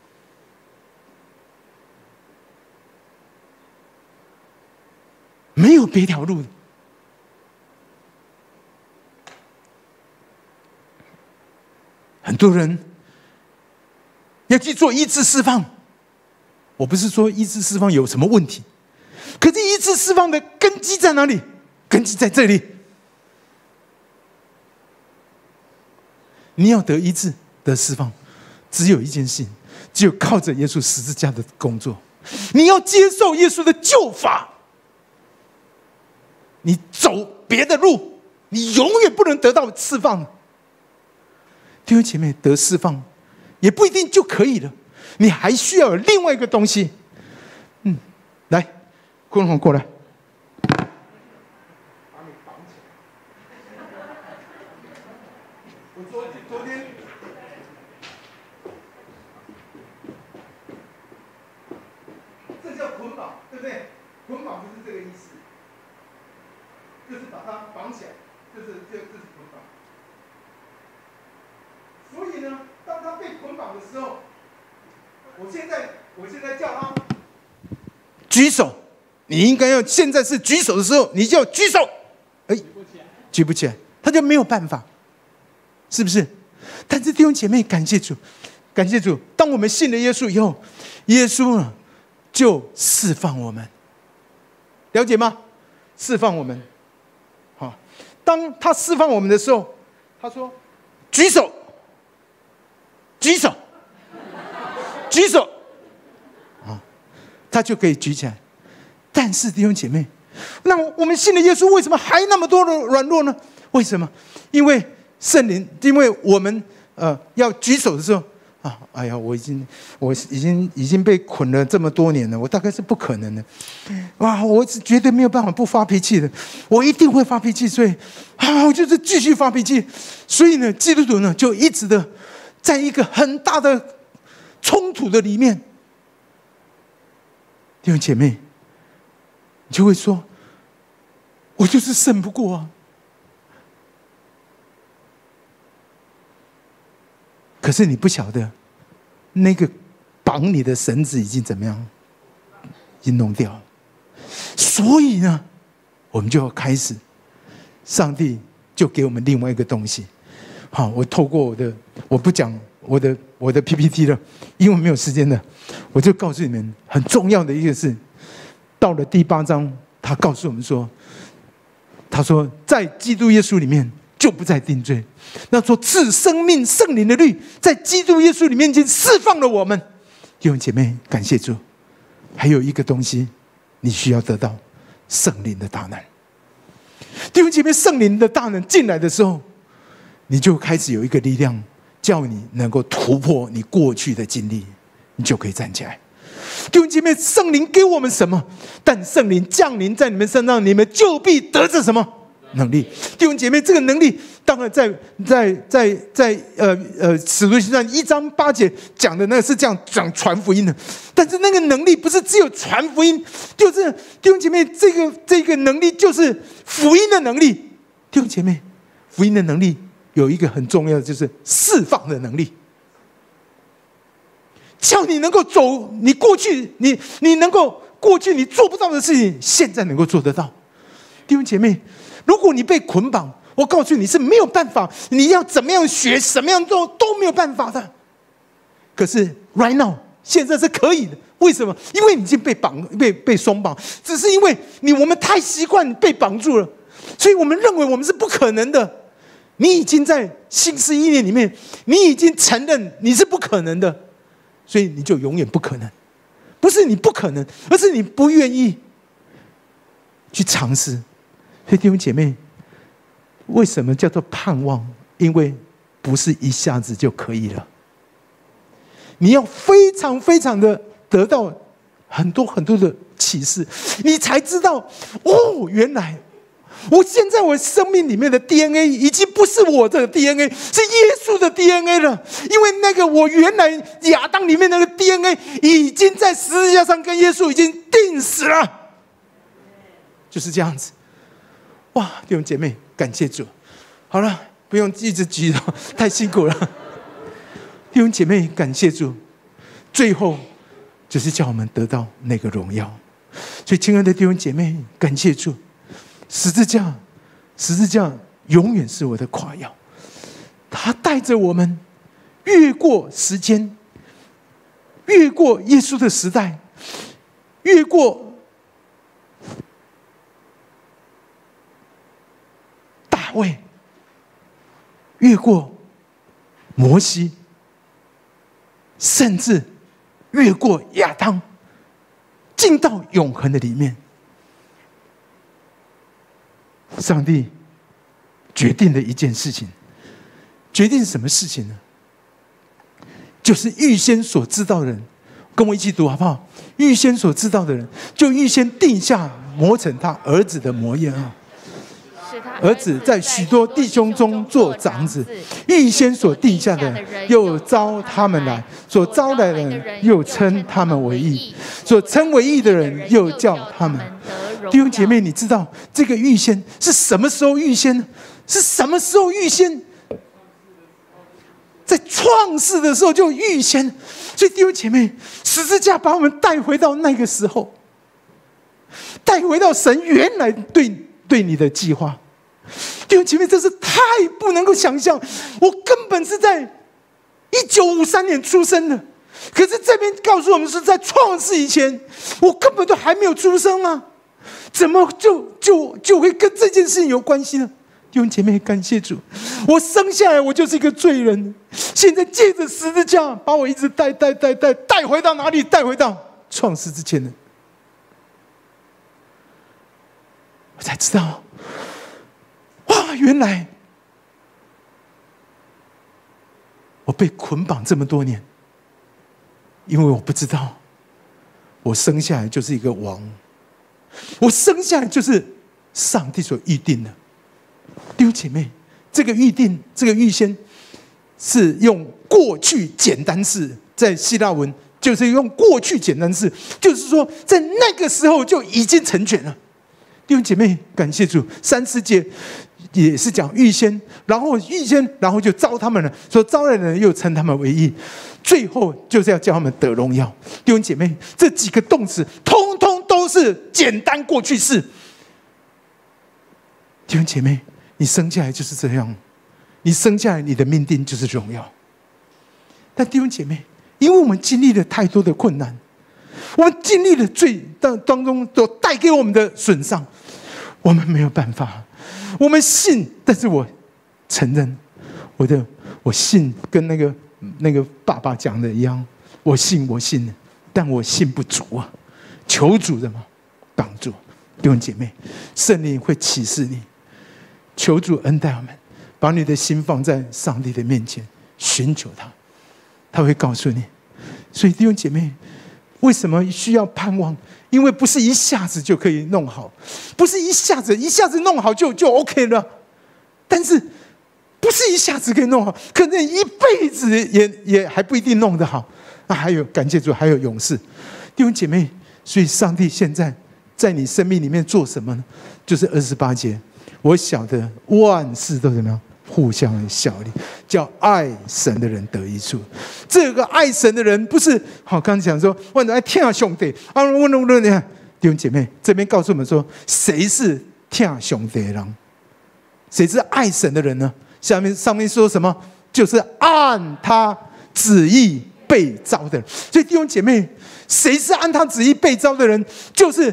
[SPEAKER 1] 没有别条路的。很多人要去做医治释放，我不是说医治释放有什么问题，可是医治释放的根基在哪里？根基在这里。你要得医治、得释放，只有一件事情，只有靠着耶稣十字架的工作。你要接受耶稣的救法。你走别的路，你永远不能得到释放。弟兄姐妹，得释放也不一定就可以了，你还需要有另外一个东西。来，坤宏过来，把你绑起来。我昨天，这叫捆绑，对不对？捆绑就是这个意思。就是把它绑起来，这是捆绑。所以呢，当他被捆绑的时候，我现在叫他举手，你应该要现在是举手的时候，你就要举手。举不起来，他就没有办法，是不是？但是弟兄姐妹，感谢主，感谢主，当我们信了耶稣以后，耶稣呢就释放我们，了解吗？释放我们。当他释放我们的时候，他说：“举手，举手，举手。”他就可以举起来。但是弟兄姐妹，那我们信了耶稣，为什么还那么多的软弱呢？为什么？因为圣灵，因为我们要举手的时候哎呀，我已经被捆了这么多年了，我大概是不可能的。哇，我绝对没有办法不发脾气的，我一定会发脾气，所以我就是继续发脾气。所以呢，基督徒呢就一直的在一个很大的冲突的里面。弟兄姐妹，你就会说，我就是胜不过啊。可是你不晓得，那个绑你的绳子已经怎么样，已经弄掉了。所以呢，我们就要开始，上帝就给我们另外一个东西。好，我透过我不讲我的 PPT 了，因为没有时间了，我就告诉你们很重要的一个事， 到了第8章，他告诉我们说，他说在基督耶稣里面就不再定罪。那说赐生命圣灵的律，在基督耶稣里面已经释放了我们。弟兄姐妹，感谢主。还有一个东西，你需要得到圣灵的大能。弟兄姐妹，圣灵的大能进来的时候，你就开始有一个力量，叫你能够突破你过去的经历，你就可以站起来。弟兄姐妹，圣灵给我们什么？但圣灵降临在你们身上，你们就必得着什么能力？弟兄姐妹，这个能力当然在使徒行传1章8节讲的那个是这样讲传福音的，但是那个能力不是只有传福音，就是弟兄姐妹，这个能力就是福音的能力。弟兄姐妹，福音的能力有一个很重要的，就是释放的能力。叫你能够走你过去你能够过去你做不到的事情，现在能够做得到。弟兄姐妹，如果你被捆绑，我告诉你是没有办法，你要怎么样学什么样做都没有办法的。可是 right now 现在是可以的。为什么？因为你已经被松绑，只是因为我们太习惯被绑住了，所以我们认为我们是不可能的。你已经在新式意念里面，你已经承认你是不可能的，所以你就永远不可能。不是你不可能，而是你不愿意去尝试。所以弟兄姐妹，为什么叫做盼望？因为不是一下子就可以了，你要非常非常的得到很多很多的启示，你才知道哦，原来我现在我生命里面的 DNA 已经不是我的 DNA， 是耶稣的 DNA 了。因为那个我原来亚当里面那个 DNA 已经在十字架上跟耶稣已经定死了，就是这样子。哇，弟兄姐妹，感谢主。好了，不用一直举了，太辛苦了。弟兄姐妹，感谢主。最后就是叫我们得到那个荣耀。所以亲爱的弟兄姐妹，感谢主。十字架永远是我的夸耀，他带着我们越过时间，越过耶稣的时代，越过大卫，越过摩西，甚至越过亚当，进到永恒的里面。上帝决定的一件事情，决定什么事情呢？就是预先所知道的人，跟我一起读好不好？预先所知道的人，就预先定下磨成他儿子的模样啊。儿子在许多弟兄中做长子，预先所定下的人又招他们来，所招来的人又称他们为义，所称为义的人又叫他们。弟兄姐妹，你知道这个预先是什么时候预先呢？是什么时候预先？在创世的时候就预先。所以弟兄姐妹，十字架把我们带回到那个时候，带回到神原来对你的计划。弟兄姐妹，这是太不能够想象。我根本是在1953年出生的，可是这边告诉我们是在创世以前，我根本都还没有出生啊！怎么就会跟这件事情有关系呢？弟兄姐妹，感谢主，我生下来我就是一个罪人，现在借着十字架把我一直带回到哪里？带回到创世之前的，我才知道，哇，原来我被捆绑这么多年，因为我不知道，我生下来就是一个王，我生下来就是上帝所预定的。弟兄姐妹，这个预定，这个预先，是用过去简单式，在希腊文就是用过去简单式，就是说在那个时候就已经成全了。弟兄姐妹，感谢主，3、4节也是讲预先，然后就招他们了，说招来的人又称他们为义，最后就是要叫他们得荣耀。弟兄姐妹，这几个动词通通都是简单过去式。弟兄姐妹，你生下来就是这样，你生下来你的命定就是荣耀。但弟兄姐妹，因为我们经历了太多的困难， 我们经历了罪当中所带给我们的损伤，我们没有办法。我们信，但是我承认，我信跟那个爸爸讲的一样，我信，但我信不足啊！求主的嘛帮助，弟兄姐妹，圣灵会启示你，求主恩待我们，把你的心放在上帝的面前，寻求他，他会告诉你。所以弟兄姐妹，为什么需要盼望？因为不是一下子就可以弄好，不是一下子弄好就 OK 了。但是不是一下子可以弄好，可能一辈子也还不一定弄得好。还有感谢主，还有勇士，弟兄姐妹。所以上帝现在在你生命里面做什么呢？就是28节，我晓得万事都怎么样，互相的效力，叫爱神的人得益处。这个爱神的人不是好，刚才讲说我爱听兄弟啊，弟兄姐妹，这边告诉我们说，谁是听兄弟的人？谁是爱神的人呢？上面说什么？就是按他旨意被召的人。所以弟兄姐妹，谁是按他旨意被召的人？就是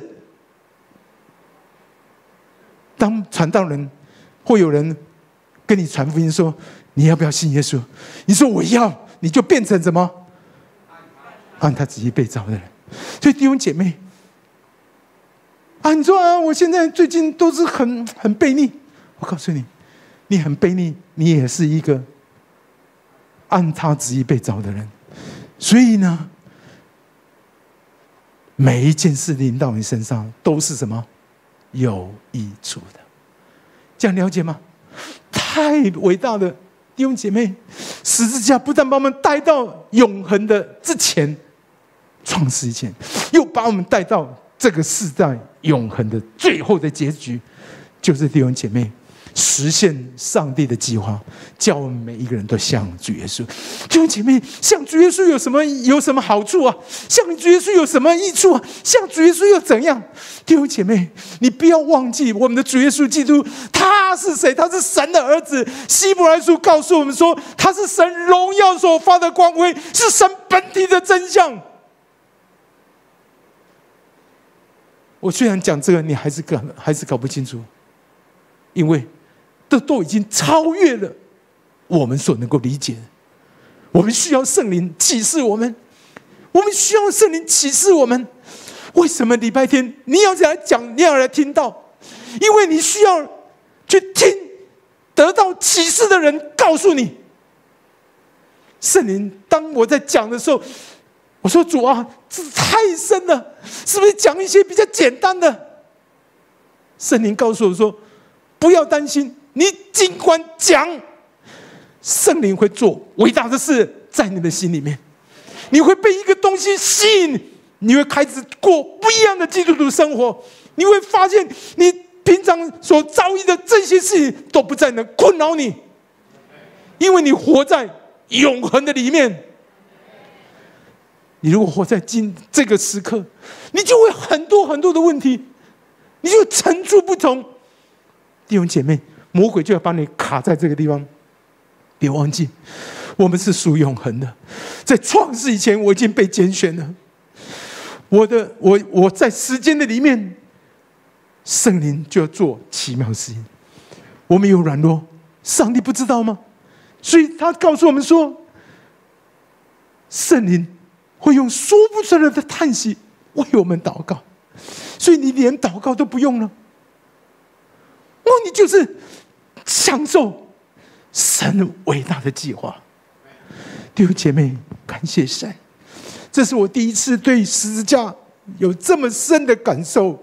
[SPEAKER 1] 当传道人或有人跟你传福音说你要不要信耶稣，你说我要，你就变成什么？按他旨意被召的人。所以弟兄姐妹啊，你说啊，我现在最近都是很悖逆。我告诉你，你很悖逆，你也是一个按他旨意被召的人。所以呢，每一件事临到你身上都是什么？有益处的。这样了解吗？太伟大的弟兄姐妹，十字架不但把我们带到永恒的之前，创世以前，又把我们带到这个世代永恒的最后的结局，就是弟兄姐妹实现上帝的计划，叫我们每一个人都像主耶稣。弟兄姐妹，像主耶稣有什么好处啊？像主耶稣有什么益处啊？像主耶稣又怎样？弟兄姐妹，你不要忘记我们的主耶稣基督，他是谁？他是神的儿子。希伯来书告诉我们说，他是神荣耀所发的光辉，是神本体的真相。我虽然讲这个，你还是搞不清楚，因为这都已经超越了我们所能够理解的。我们需要圣灵启示我们，我们需要圣灵启示我们。为什么礼拜天你要来讲，你要来听到？因为你需要去听得到启示的人告诉你。圣灵，当我在讲的时候，我说主啊，这太深了，是不是讲一些比较简单的？圣灵告诉我说，不要担心，你尽管讲，圣灵会做伟大的事在你的心里面，你会被一个东西吸引，你会开始过不一样的基督徒生活，你会发现你平常所遭遇的这些事情都不再能困扰你，因为你活在永恒的里面。你如果活在这个时刻，你就会很多很多的问题，你就层出不穷。弟兄姐妹，魔鬼就要把你卡在这个地方。别忘记，我们是属永恒的。在创世以前，我已经被拣选了。我在时间的里面，圣灵就要做奇妙事情。我们有软弱，上帝不知道吗？所以他告诉我们说，圣灵会用说不出来的叹息为我们祷告。所以你连祷告都不用了，你就是享受神伟大的计划。弟兄姐妹，感谢神，这是我第一次对十字架有这么深的感受。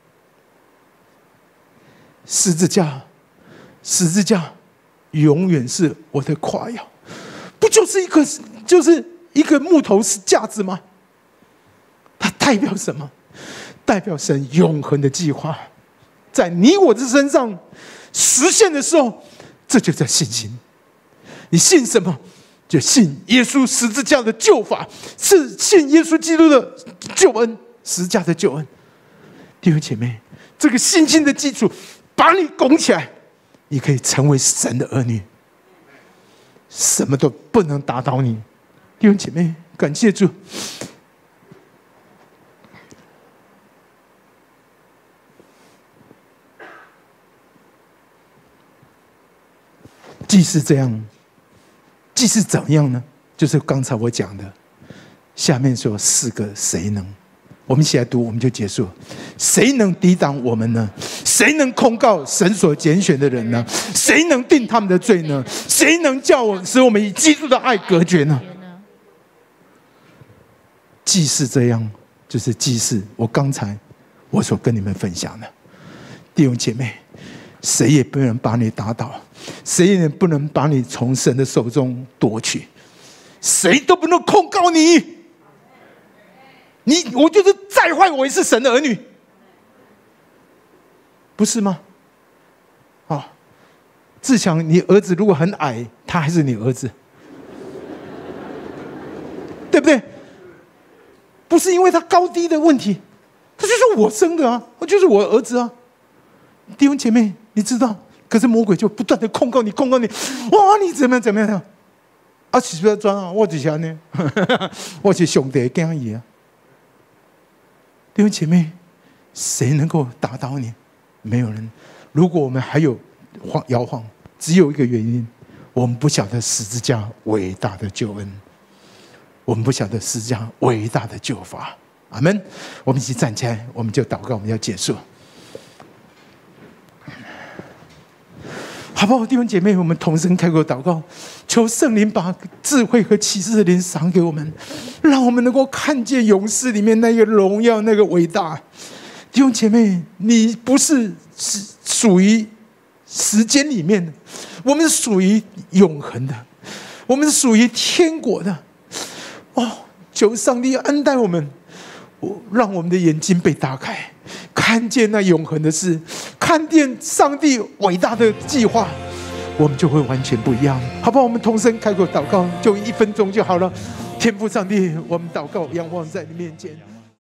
[SPEAKER 1] 十字架永远是我的夸耀。不就是一个木头架子吗？它代表什么？代表神永恒的计划在你我的身上实现的时候，这就叫信心。你信什么？就信耶稣十字架的救法，是信耶稣基督的救恩，十字架的救恩。弟兄姐妹，这个信心的基础把你拱起来，你可以成为神的儿女，什么都不能打倒你。弟兄姐妹，感谢主。 是这样，既是怎么样呢？就是刚才我讲的，下面说4个谁能？我们一起来读，我们就结束。谁能抵挡我们呢？谁能控告神所拣选的人呢？谁能定他们的罪呢？谁能使我们与基督的爱隔绝呢？既是这样，就是既是刚才我所跟你们分享的，弟兄姐妹，谁也不能把你打倒，谁也不能把你从神的手中夺去，谁都不能控告你。我就是再坏，我也是神的儿女，不是吗？志强，你儿子如果很矮，他还是你儿子，对不对？不是因为他高低的问题，他就是我生的啊，就是我儿子啊。弟兄姐妹，你知道？可是魔鬼就不断的控告你，哇，你怎么样？啊，是不要装啊，我就是安尼，我是上帝的囝儿啊。弟兄姐妹，谁能够打倒你？没有人。如果我们还有摇晃，只有一个原因，我们不晓得十字架伟大的救恩，我们不晓得十字架伟大的救法。阿们。我们一起站起来，我们就祷告，我们要结束，好不好？弟兄姐妹，我们同声开口祷告，求圣灵把智慧和启示的灵赏给我们，让我们能够看见勇士里面那个荣耀，那个伟大。弟兄姐妹，你不是属于时间里面的，我们是属于永恒的，我们是属于天国的。求上帝恩待我们，让我们的眼睛被打开，看见那永恒的事，看见上帝伟大的计划，我们就会完全不一样，好不好？我们同声开口祷告，就1分钟就好了。天父上帝，我们祷告，仰望在你面前。